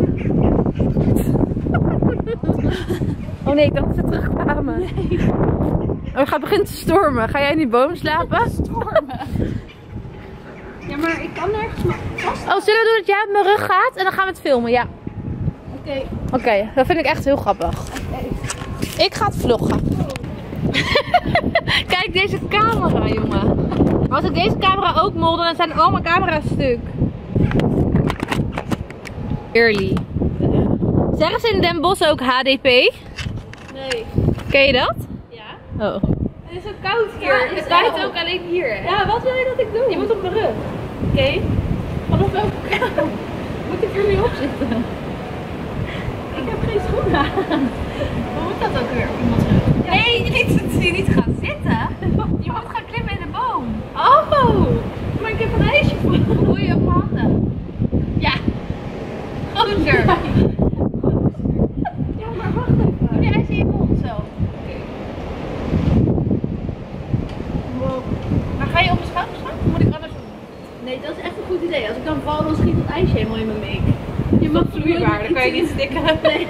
Oh nee, ik dacht dat ze terugkwamen. Nee. Oh, het gaat beginnen te stormen. Ga jij in die boom slapen? Stormen. Ja, maar ik kan nergens maar vast. Oh, zullen we doen dat jij op mijn rug gaat en dan gaan we het filmen? Ja. Oké. Oké, dat vind ik echt heel grappig. Ik ga het vloggen. Kijk deze camera, jongen. Maar als ik deze camera ook molde, dan zijn al mijn camera's stuk. Early. Zeggen ze in Den Bosch ook HDP? Nee. Ken je dat? Ja. Oh. is zo koud hier. Ja, het is waait wel. ook alleen hier. Hè? Ja, wat wil je dat ik doe? Je moet op mijn rug. Oké. Vanaf welke kant? Moet ik er nu op zitten? Ik heb geen schoenen aan. Hoe moet dat ook weer op iemands rug? Nee, je niet gaan zitten. Je moet gaan klimmen in de boom. Oh! Maar ik heb een ijsje voor. Dan doe je op mijn handen. Ja. Gozer. Ja, maar wacht even. Doe die ijs in je mond zo. Wow. Maar ga je op mijn schouders gaan? Of moet ik anders doen? Nee, dat is echt een goed idee. Als ik dan val, dan schiet dat ijsje helemaal in mijn mik. Je mag Vloeibaar, dan kan je niet stikken. Nee.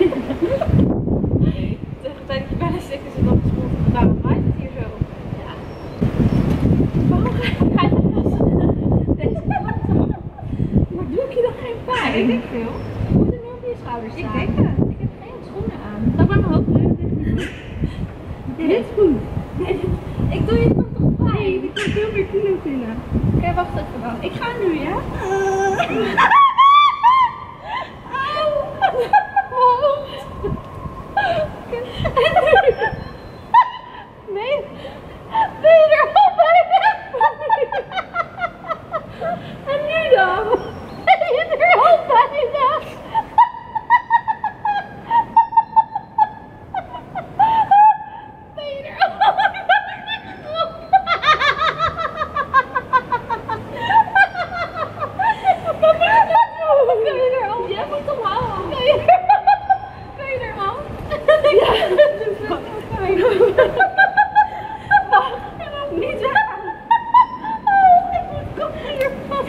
Tegen de tijd dat je bijna stikken zit op de grond. Waarom waait het hier zo? Ja. Waarom ga je deze kant op? Maar doe ik je dan geen pijn? Ik denk veel. Moet er nu op je schouders staan? Ik denk het. Ik heb geen schoenen aan. Ga ik bij mijn hoofd leunen tegen die voet? Nee, dit is goed. Nee, ik doe je toch toch pijn? Nee, ik kan veel meer kilo tillen. Oké, wacht even dan. Ik ga nu, ja? Nee, ben je er al bijna? En nu dan? Ben je er al bijna? Ben je er al bijna? Kan je er al? Jij moet hem houden. Kan je er al? Ja, dat is wel fijn. Wacht, niet weg. Ik moet kom hier vast.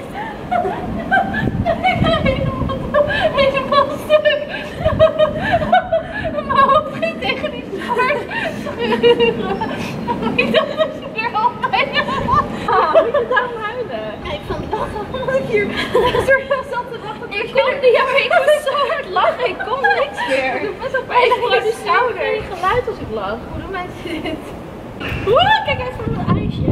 Ik ga helemaal stuk. Mijn hoofd ging tegen die staart schuren. Ik dacht dat je er al bijna was. Moet je daarom huilen? Ja, ik van lachen. Hier zat te lachen. Ik kon niet, ja, maar ik was zo hard lachen. Ik kon niks meer. Ik doe best wel pijn op de schouder. Geen geluid als ik lach. Hoe doen mensen dit? Oeh, kijk uit voor mijn ijsje.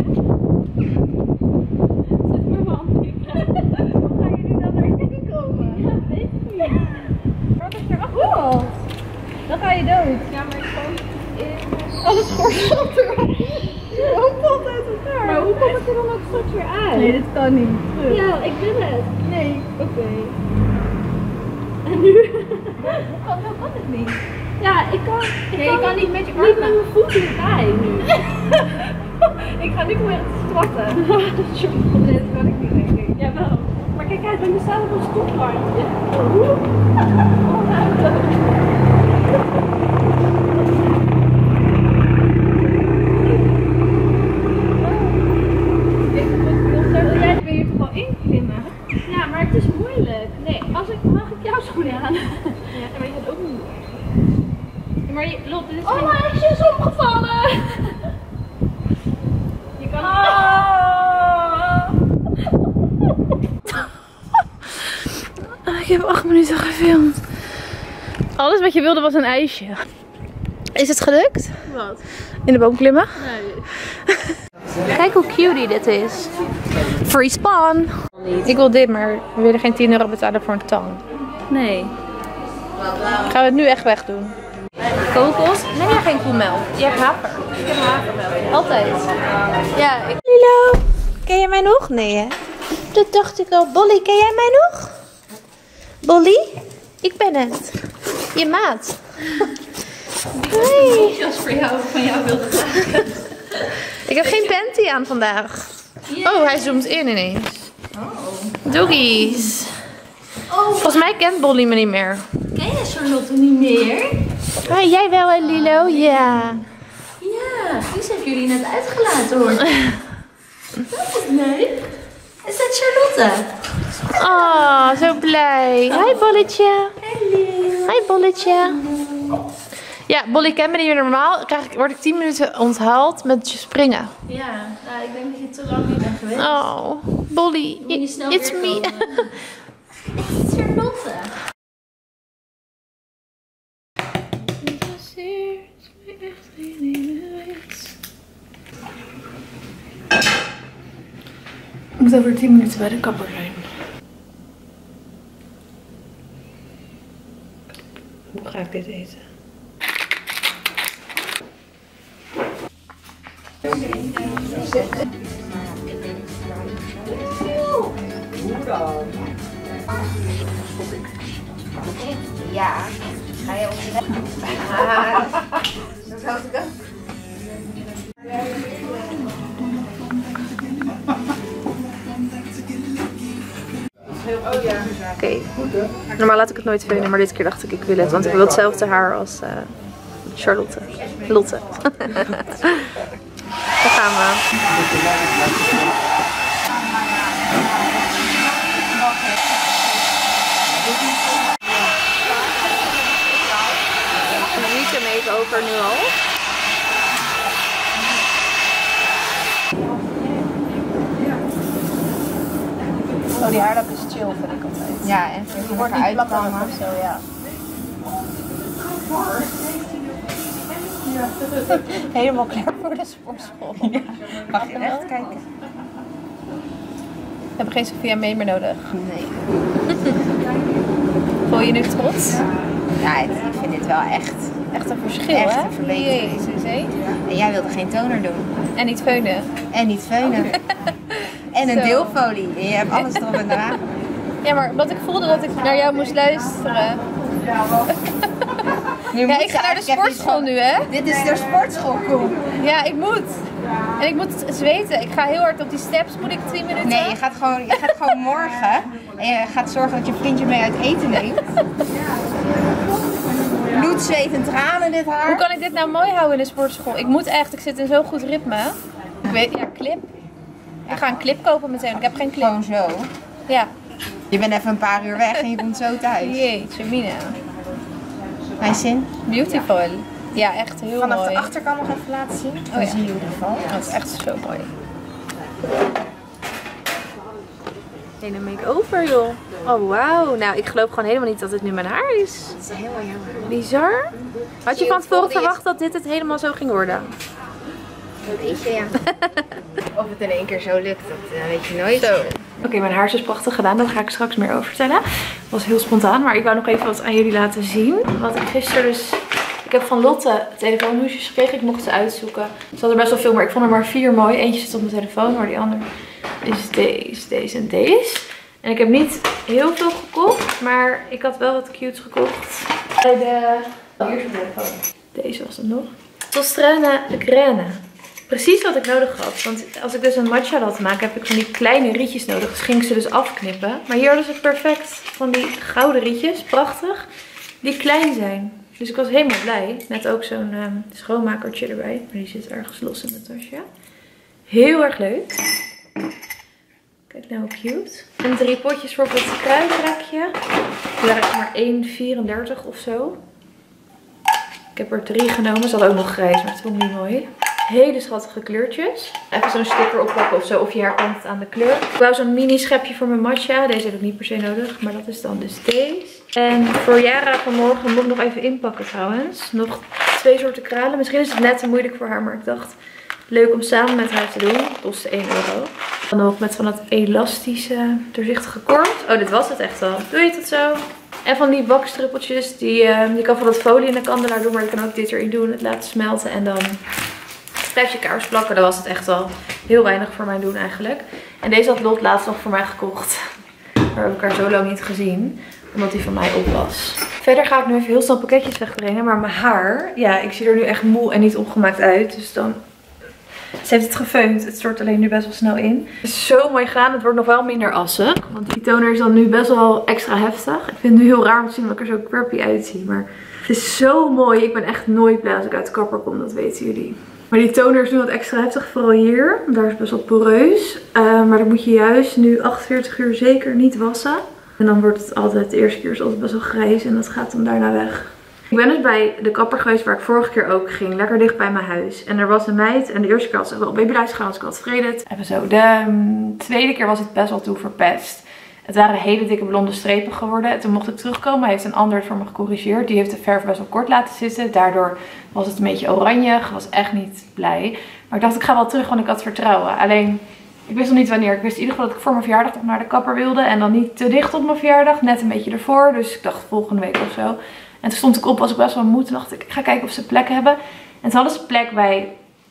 Zet maar mijn hand in. Hoe ga je nu dan erin komen? Ja, weet ik niet. Wat is er achter? Dan ga je dood. Ja, maar ik gewoon in... Alles schort erop. Hoe valt uit elkaar? Maar hoe kom ik er dan ook straks weer uit? Nee, dit kan niet. Terug. Ja, ik wil het. Nee, oké. En nu? Hoe kan het niet? Ja, ik kan... Nee, je kan niet met je armen. Niet met mijn voeten erbij nu. Ik ga nu proberen te squatten. Nee, dat kan ik niet, denk ik. Jawel. Maar kijk uit, we staan op een stoelrandje. Jij wil hier toch wel inklimmen? Ja, maar het is moeilijk. Nee, mag ik jouw schoenen aan? Ja, maar je gaat ook niet. Ja, maar Lot, dit is mijn ijsje is omgevallen! Je kan Ik heb 8 minuten gefilmd. Alles wat je wilde was een ijsje. Is het gelukt? Wat? In de boom klimmen? Nee. Kijk hoe cutie dit is. Free spawn. Ik wil dit, maar we willen geen 10 euro betalen voor een tang. Nee. Gaan we het nu echt wegdoen? Kokos? Nee, ja, geen koemelk. Je hebt haver. Ik heb havermelk. Altijd. Ja, Lilo, ken jij mij nog? Nee hè? Dat dacht ik al. Bolly, ken jij mij nog? Bolly? Ik ben het. Je maat. Hoi. Dat is voor jou, van jou wilde vragen. ik heb geen panty aan vandaag. Oh, hij zoomt in ineens. Doggies. Volgens mij kent Bolly me niet meer. Ken je Charlotte niet meer? Ah, jij wel hè Lilo? Ja. Ja, die heeft jullie net uitgelaten hoor. Dat is leuk. Is dat Charlotte? Oh, zo blij. Hi Bolletje. Hallo. Hi Bolletje. Ja, Bolly kent me niet meer normaal. Word ik 10 minuten onthaald met springen. Ja, nou, ik denk dat je te lang niet bent geweest. Oh, Bolly, Moet je snel it's weer me. komen. Het is Charlotte. Ik moet over 10 minuten bij de kapper zijn. Hoe ga ik dit eten? Ja, ga je op je dat hoop ik ook. Oké, normaal laat ik het nooit veunen, maar dit keer dacht ik wil het. Want ik wil hetzelfde haar als Charlotte. Lotte. Daar gaan we. Niet hem even over nu al. Oh, die haarlak is chill, vind ik altijd. Ja, en je wordt niet uitkomen of zo, ja. Helemaal klaar voor de sportschool. Ja. Mag je echt kijken? We hebben geen Sophia mee meer nodig. Nee. Voel je nu trots? Ja, ik vind dit wel echt Echt een verschil, echt hè? een verbetering. Jezus, hè? En jij wilde geen toner doen. En niet veunen. En niet veunen. En een Zo. deelfolie. En je hebt alles erop en eraan. Ja, maar wat ik voelde dat ik naar jou moest luisteren. Ja, ik ga naar de sportschool nu, hè? Dit is de sportschool, Koen. Ja, ik moet. En ik moet zweten. Ik ga heel hard op die steps. Moet ik 10 minuten? Nee, je gaat gewoon morgen. En je gaat zorgen dat je vriendje mee uit eten neemt. Bloed, zweet en tranen dit haar. Hoe kan ik dit nou mooi houden in de sportschool? Ik moet echt. Ik zit in zo'n goed ritme. Ik weet, ja, clip. Ik ga een clip kopen meteen. Ik heb geen clip. Gewoon zo. Ja. Je bent even een paar uur weg en je komt zo thuis. Jeetje, Mina. Mijn zin. Beautiful. Ja, echt heel Vanaf mooi. de achterkant nog even laten zien. Dan ja. zie je hoe die valt. Dat is echt zo mooi. Hele make-over, joh. Oh, wauw. Nou, ik geloof gewoon helemaal niet dat het nu mijn haar is. Dat is helemaal jammer. Bizar. Had je van tevoren verwacht dat dit het helemaal zo ging worden? Dat weet je, ja. Of het in één keer zo lukt, dat weet je nooit. Zo. Oké, mijn haar is dus prachtig gedaan. Daar ga ik straks meer over vertellen. Het was heel spontaan, maar ik wou nog even wat aan jullie laten zien. Wat ik gisteren dus... Ik heb van Lotte telefoonhoesjes gekregen. Ik mocht ze uitzoeken. Ze hadden best wel veel, maar ik vond er maar 4 mooi. Eentje zit op mijn telefoon, maar die andere is deze en deze. En ik heb niet heel veel gekocht, maar ik had wel wat cutes gekocht. Bij de... Oh, hier is mijn telefoon. Deze was het nog. Tostrana de Graine. Precies wat ik nodig had. Want als ik dus een matcha laat maken, heb ik van die kleine rietjes nodig. Dus ging ik ze dus afknippen. Maar hier hadden ze perfect van die gouden rietjes. Prachtig. Die klein zijn. Dus ik was helemaal blij. Net ook zo'n schoonmakertje erbij. Maar die zit ergens los in het tasje. Heel erg leuk. Kijk nou hoe cute. En 3 potjes voor het kruidenrekje. Die waren echt maar 1,34 of zo. Ik heb er 3 genomen. Ze hadden ook nog grijs, maar dat vond ik niet mooi. Hele schattige kleurtjes. Even zo'n sticker opplakken of zo. Of je herkent het aan de kleur. Ik wou zo'n mini schepje voor mijn matcha. Deze heb ik niet per se nodig. Maar dat is dan dus deze. En voor Yara vanmorgen moet ik nog even inpakken trouwens. Nog 2 soorten kralen. Misschien is het net te moeilijk voor haar. Maar ik dacht leuk om samen met haar te doen. Het kostte €1. Dan nog met van dat elastische doorzichtige koord. Oh, dit was het echt al. Doe je het zo? En van die bakstruppeltjes. Je kan van dat folie in de kandelaar doen. Maar je kan ook dit erin doen. Het laten smelten. En dan blijf je kaars plakken. Dat was het echt al heel weinig voor mij doen eigenlijk. En deze had Lot laatst nog voor mij gekocht. Maar heb ik haar zo lang niet gezien. Omdat die van mij op was. Verder ga ik nu even heel snel pakketjes wegbrengen. Maar mijn haar, ja, ik zie er nu echt moe en niet opgemaakt uit. Dus dan... Ze heeft het gefeund. Het stort alleen nu best wel snel in. Het is zo mooi gedaan. Het wordt nog wel minder assig. Want die toner is dan nu best wel extra heftig. Ik vind het nu heel raar om te zien dat ik er zo quirky uitzie. Maar het is zo mooi. Ik ben echt nooit blij als ik uit de kapper kom. Dat weten jullie. Maar die toner is nu wat extra heftig. Vooral hier. Daar is best wel poreus. Maar dan moet je juist nu 48 uur zeker niet wassen. En dan wordt het altijd, de eerste keer is het altijd best wel grijs. En dat gaat dan daarna weg. Ik ben dus bij de kapper geweest waar ik vorige keer ook ging. Lekker dicht bij mijn huis. En er was een meid. En de eerste keer had ze wel babyluis gegaan. Was ik wel tevreden. Even zo. De tweede keer was het best wel toe verpest. Het waren hele dikke blonde strepen geworden. En toen mocht ik terugkomen. Hij heeft een ander voor me gecorrigeerd. Die heeft de verf best wel kort laten zitten. Daardoor was het een beetje oranje. Ik was echt niet blij. Maar ik dacht ik ga wel terug, want ik had vertrouwen. Alleen... Ik wist nog niet wanneer. Ik wist in ieder geval dat ik voor mijn verjaardag nog naar de kapper wilde. En dan niet te dicht op mijn verjaardag. Net een beetje ervoor. Dus ik dacht volgende week of zo. En toen stond ik op, was ik best wel moe. Toen dacht ik ga kijken of ze plek hebben. En toen hadden ze plek bij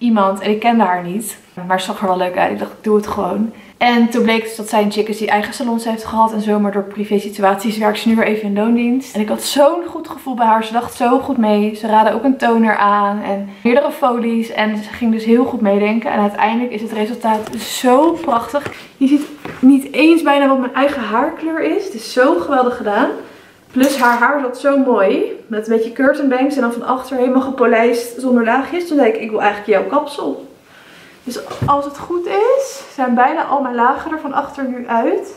iemand en ik kende haar niet. Maar ze zag er wel leuk uit. Ik dacht, ik doe het gewoon. En toen bleek dus dat zij een chick is die eigen salons heeft gehad. En zomaar door privé situaties werkt ze nu weer even in loondienst. En ik had zo'n goed gevoel bij haar. Ze dacht zo goed mee. Ze raadde ook een toner aan. En meerdere folies. En ze ging dus heel goed meedenken. En uiteindelijk is het resultaat zo prachtig. Je ziet niet eens bijna wat mijn eigen haarkleur is. Het is zo geweldig gedaan. Plus haar haar zat zo mooi. Met een beetje curtain bangs. En dan van achter helemaal gepolijst zonder laagjes. Toen zei ik wil eigenlijk jouw kapsel. Dus als het goed is, zijn bijna al mijn lagen er van achter nu uit.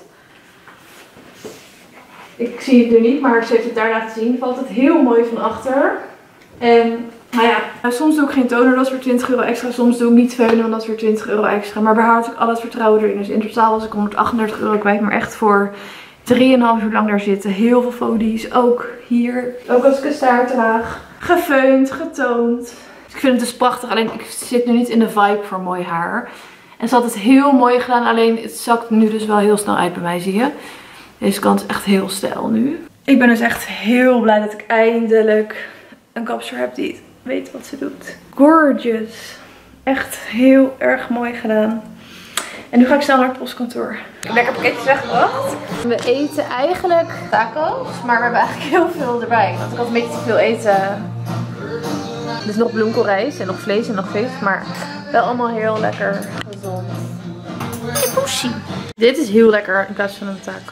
Ik zie het nu niet, maar ze heeft het daar laten zien. Valt het heel mooi van achter. En nou ja, soms doe ik geen toner, dat is weer 20 euro extra. Soms doe ik niet veunen, want dat is weer 20 euro extra. Maar bij haar had ik al het vertrouwen erin. Dus in totaal was ik 138 euro kwijt. Maar echt voor 3,5 uur lang daar zitten. Heel veel folies. Ook hier. Ook als ik een staart draag. Gefeund, getoond. Ik vind het dus prachtig, alleen ik zit nu niet in de vibe voor mooi haar. En ze had het heel mooi gedaan, alleen het zakt nu dus wel heel snel uit bij mij, zie je. Deze kant is echt heel stijl nu. Ik ben dus echt heel blij dat ik eindelijk een kapster heb die weet wat ze doet. Gorgeous. Echt heel erg mooi gedaan. En nu ga ik snel naar het postkantoor. Lekker pakketjes weggebracht. We eten eigenlijk taco's, maar we hebben eigenlijk heel veel erbij. Want ik had een beetje te veel eten. Dus nog bloemkoolrijst en nog vlees en nog vis. Maar wel allemaal heel lekker gezond. En poesie. Dit is heel lekker in plaats van een taco.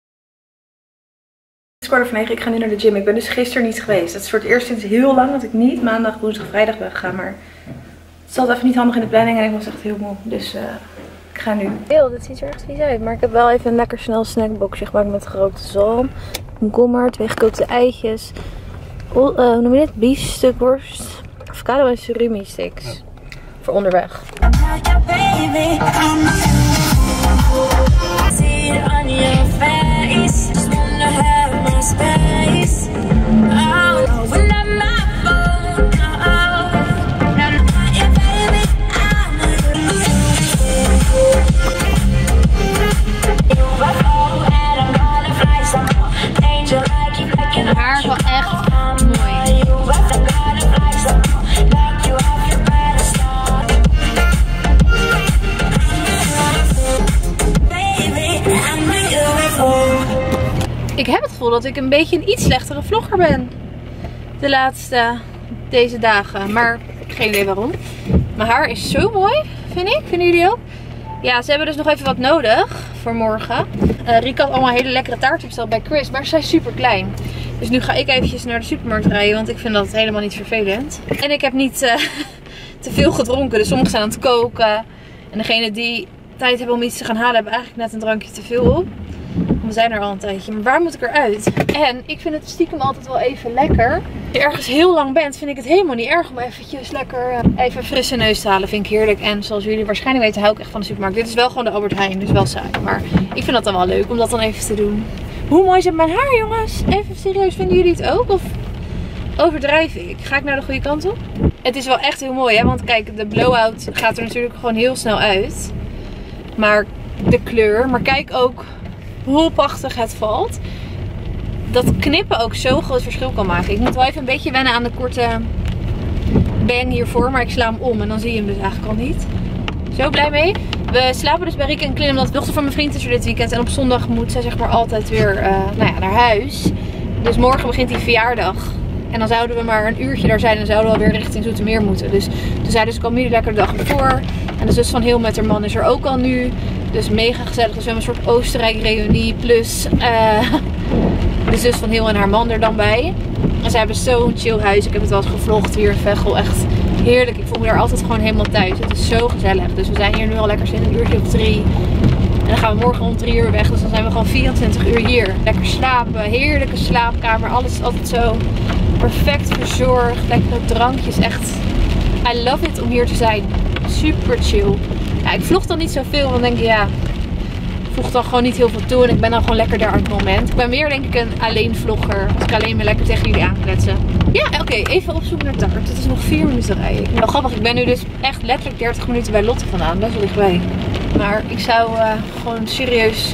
Het is 8:45. Ik ga nu naar de gym. Ik ben dus gisteren niet geweest. Het is voor het eerst sinds heel lang dat ik niet maandag, woensdag, vrijdag ben gegaan. Maar het zat even niet handig in de planning en ik was echt heel moe. Dus ik ga nu. Heel, dit ziet er echt vies uit. Maar ik heb wel even een lekker snel snackboxje gemaakt met gerookte zalm. Komkommer, 2 gekookte eitjes. Hoe noem je dit? Biefstukworst. Avocado en surimi sticks. Voor onderweg. Haar is wel echt mooi. Ik heb het gevoel dat ik een beetje een iets slechtere vlogger ben. Deze dagen. Maar geen idee waarom. Mijn haar is zo mooi, vind ik. Vinden jullie ook? Ja, ze hebben dus nog even wat nodig voor morgen. Rieke had allemaal hele lekkere taarten besteld bij Chris. Maar ze zijn super klein. Dus nu ga ik eventjes naar de supermarkt rijden. Want ik vind dat helemaal niet vervelend. En ik heb niet te veel gedronken. Dus sommigen zijn aan het koken. En degene die tijd hebben om iets te gaan halen, hebben eigenlijk net een drankje te veel op. We zijn er al een tijdje. Maar waar moet ik eruit? En ik vind het stiekem altijd wel even lekker. Als je ergens heel lang bent, vind ik het helemaal niet erg om eventjes lekker even frisse neus te halen. Vind ik heerlijk. En zoals jullie waarschijnlijk weten, hou ik echt van de supermarkt. Dit is wel gewoon de Albert Heijn, dus wel saai. Maar ik vind dat dan wel leuk om dat dan even te doen. Hoe mooi zit mijn haar, jongens? Even serieus, vinden jullie het ook? Of overdrijf ik? Ga ik naar de goede kant op? Het is wel echt heel mooi, hè? Want kijk, de blowout gaat er natuurlijk gewoon heel snel uit. Maar de kleur, maar kijk ook hoe prachtig het valt. Dat knippen ook zo'n groot verschil kan maken. Ik moet wel even een beetje wennen aan de korte bang hiervoor. Maar ik sla hem om en dan zie je hem dus eigenlijk al niet. Zo blij mee. We slapen dus bij Rieke en Klin omdat de dochter van mijn vriend is er dit weekend. En op zondag moet zij zeg maar altijd weer naar huis. Dus morgen begint die verjaardag. En dan zouden we maar een uurtje daar zijn en zouden we alweer richting Zoetermeer moeten. Dus toen zeiden ze, kom jullie lekker de dag ervoor. En de zus van Heel met haar man is er ook al nu. Dus mega gezellig. Dus we hebben een soort Oostenrijk-reunie. Plus de zus van Heel en haar man er dan bij. En ze hebben zo'n chill huis. Ik heb het wel eens gevlogd hier in Veghel. Echt heerlijk. Ik voel me daar altijd gewoon helemaal thuis. Het is zo gezellig. Dus we zijn hier nu al lekker sinds een uurtje of 3. En dan gaan we morgen om 3 uur weg. Dus dan zijn we gewoon 24 uur hier. Lekker slapen. Heerlijke slaapkamer. Alles is altijd zo perfect verzorgd. Lekkere drankjes. Echt. I love it om hier te zijn. Super chill. Ja, ik vlog dan niet zoveel. Want denk ik, ja, ik voeg dan gewoon niet heel veel toe. En ik ben dan gewoon lekker daar op het moment. Ik ben meer denk ik een alleen vlogger. Als ik alleen maar lekker tegen jullie aankletsen. Ja, oké. Even op zoek naar taart. Het is nog 4 minuten rijden. Wel grappig. Ik ben nu dus echt letterlijk 30 minuten bij Lotte vandaan. Best wel dichtbij. Maar ik zou gewoon serieus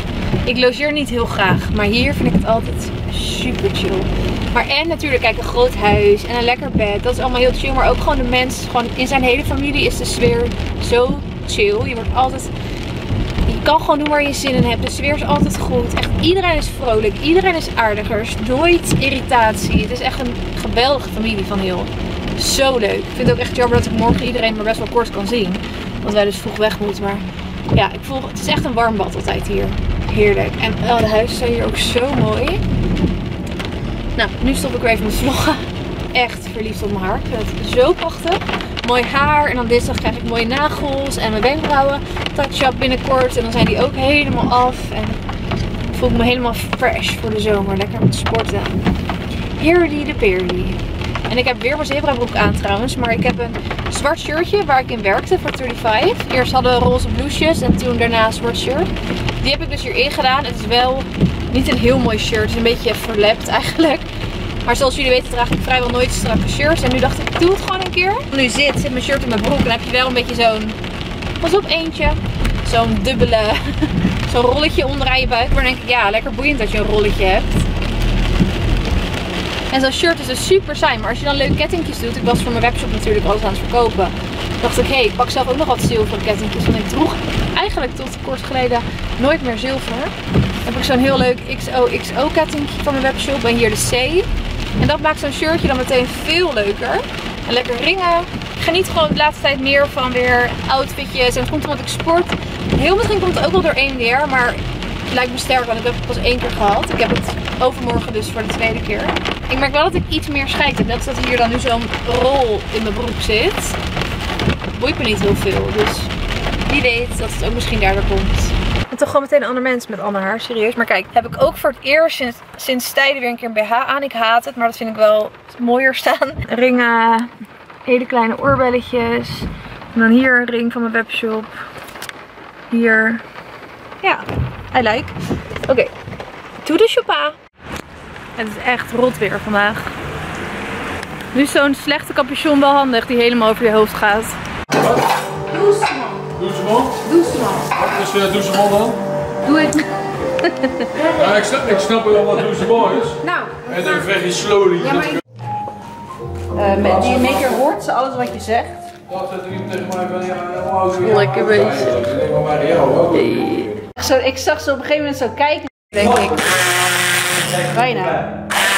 Ik logeer niet heel graag, maar hier vind ik het altijd super chill. Maar en natuurlijk, kijk, een groot huis en een lekker bed. Dat is allemaal heel chill. Maar ook gewoon de mens, gewoon in zijn hele familie is de sfeer zo chill. Je wordt altijd... Je kan gewoon doen waar je zin in hebt. De sfeer is altijd goed. Echt, iedereen is vrolijk. Iedereen is aardig. Er is nooit irritatie. Het is echt een geweldige familie van heel. Zo leuk. Ik vind het ook echt jammer dat ik morgen iedereen maar best wel kort kan zien. Want wij dus vroeg weg moeten. Maar ja, ik voel, het is echt een warm bad altijd hier. Heerlijk. En de huizen zijn hier ook zo mooi. Nou, nu stop ik weer even met vloggen. Echt verliefd op mijn haar. Ik vind het zo prachtig. Mooi haar. En dan dinsdag krijg ik mooie nagels. En mijn wenkbrauwen. Touch-up binnenkort. En dan zijn die ook helemaal af. En ik voel me helemaal fresh voor de zomer. Lekker met sporten. Heerly de peerly. En ik heb weer mijn zebrabroek aan trouwens. Maar ik heb een zwart shirtje waar ik in werkte voor 35. Eerst hadden we roze blouses. En toen daarna een zwart shirt. Die heb ik dus hierin gedaan. Het is wel niet een heel mooi shirt. Het is een beetje verlept eigenlijk. Maar zoals jullie weten draag ik vrijwel nooit strakke shirts. En nu dacht ik doe het gewoon een keer. Nu zit mijn shirt in mijn broek. En dan heb je wel een beetje zo'n... Pas op eentje. Zo'n dubbele... Zo'n rolletje onderaan je buik. Maar dan denk ik ja, lekker boeiend dat je een rolletje hebt. En zo'n shirt is dus super saai. Maar als je dan leuke kettingjes doet. Ik was voor mijn webshop natuurlijk alles aan het verkopen. Dacht ik, hé, ik pak zelf ook nog wat zilveren kettingjes. Want ik droeg eigenlijk tot kort geleden nooit meer zilver. Dan heb ik zo'n heel leuk XOXO kettingje van mijn webshop. En hier de C. En dat maakt zo'n shirtje dan meteen veel leuker. En lekker ringen. Ik geniet gewoon de laatste tijd meer van weer outfitjes. En het komt omdat ik sport. Heel misschien komt het ook wel door 1 weer. Maar het lijkt me sterk, want ik heb het pas 1 keer gehad. Ik heb het overmorgen dus voor de 2e keer. Ik merk wel dat ik iets meer scheid heb. Net als dat hier dan nu zo'n rol in mijn broek zit. Het boeit me niet heel veel. Dus wie weet dat het ook misschien daardoor komt. En toch gewoon meteen een ander mens met ander haar, serieus. Maar kijk, heb ik ook voor het eerst sinds tijden weer een keer een BH aan. Ik haat het, maar dat vind ik wel mooier staan. Ringen, hele kleine oorbelletjes. En dan hier een ring van mijn webshop. Hier. Ja, I like. Oké, to the shopa. Het is echt rot weer vandaag. Nu is zo'n slechte capuchon wel handig die helemaal over je hoofd gaat. Doucement? Doucement. Wat is weer doucement dan? Doe het. Ja, ik snap wel wat doucement is. Nou. En dan very slowly. Ja, maar die maker hoort alles wat je zegt. Dat zet iemand tegen mij van ja, lekker bezig. Ik zag ze op een gegeven moment zo kijken, denk ik. Bijna.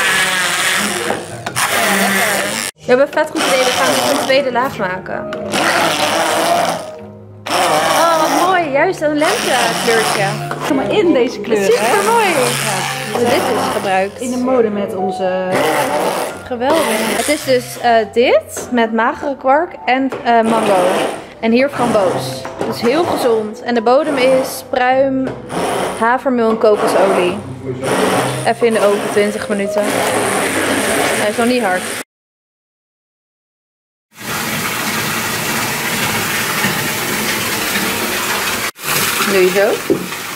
We hebben vet goed idee, we gaan een tweede laag maken. Oh, wat mooi. Juist een lentekleurtje. Helemaal in deze kleur, hè? Super mooi. Ja. Dit is gebruikt. In de mode met onze... Geweldig. Het is dus dit met magere kwark en mango. En hier framboos. Dus heel gezond. En de bodem is pruim, havermeel en kokosolie. Even in de oven, 20 minuten. Hij is nog niet hard. Doe je zo.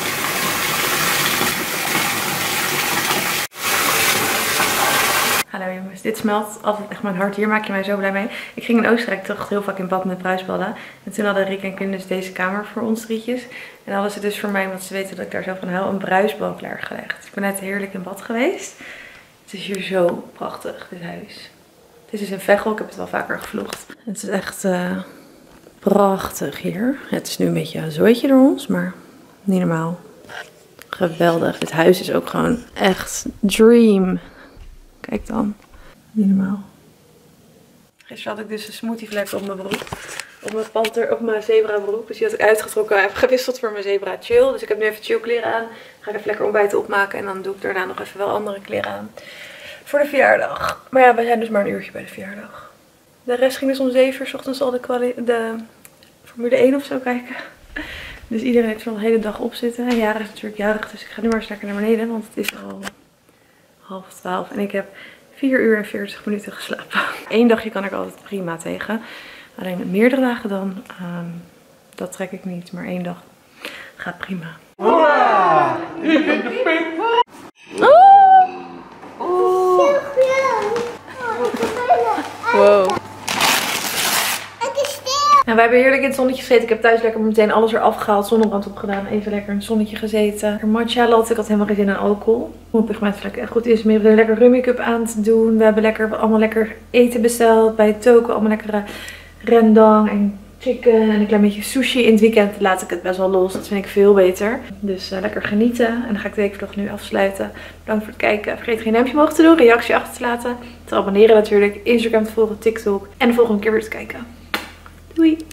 Hallo jongens, dit smelt altijd echt mijn hart. Hier maak je mij zo blij mee. Ik ging in Oostenrijk toch heel vaak in bad met bruisballen. En toen hadden Rick en Kim dus deze kamer voor ons drietjes. En hadden ze dus voor mij, omdat ze weten dat ik daar zo van hou, een bruisbal klaargelegd. Ik ben net heerlijk in bad geweest. Het is hier zo prachtig, dit huis. Het is dus een Veghel, ik heb het wel vaker gevlogd. Het is echt prachtig hier. Het is nu een beetje een zooitje door ons, maar niet normaal. Geweldig. Dit huis is ook gewoon echt dream. Kijk dan. Niet normaal. Gisteren had ik dus een smoothievlek op mijn broek. Op mijn zebra broek. Dus die had ik uitgetrokken. Heb gewisseld voor mijn zebra chill. Dus ik heb nu even chill kleren aan. Ga ik even lekker ontbijten opmaken. En dan doe ik daarna nog even wel andere kleren aan. Voor de verjaardag. Maar ja, we zijn dus maar een uurtje bij de verjaardag. De rest ging dus om 7 uur 's ochtends al de Formule 1 of zo kijken. Dus iedereen heeft er al de hele dag op zitten. En Jara is natuurlijk jarig. Dus ik ga nu maar eens lekker naar beneden. Want het is al 11:30 en ik heb 4 uur en 40 minuten geslapen. 1 dagje kan ik altijd prima tegen. Alleen met meerdere dagen dan, dat trek ik niet. Maar 1 dag gaat prima. Hoera! Ik ben de pink! Wow. Nou, wij hebben heerlijk in het zonnetje gezeten. Ik heb thuis lekker meteen alles eraf gehaald. Zonnebrand opgedaan. Even lekker in het zonnetje gezeten. Een matcha latte. Ik had helemaal geen zin in alcohol. Mijn pigmentvlek echt goed is. We hebben lekker rummake-up aan te doen. We hebben allemaal lekker eten besteld. Bij Toko allemaal lekkere rendang en chicken. En een klein beetje sushi. In het weekend laat ik het best wel los. Dat vind ik veel beter. Dus lekker genieten. En dan ga ik de weekvlog nu afsluiten. Bedankt voor het kijken. Vergeet geen duimpje omhoog te doen. Reactie achter te laten. Te abonneren natuurlijk. Instagram te volgen. TikTok. En de volgende keer weer te kijken. Doei!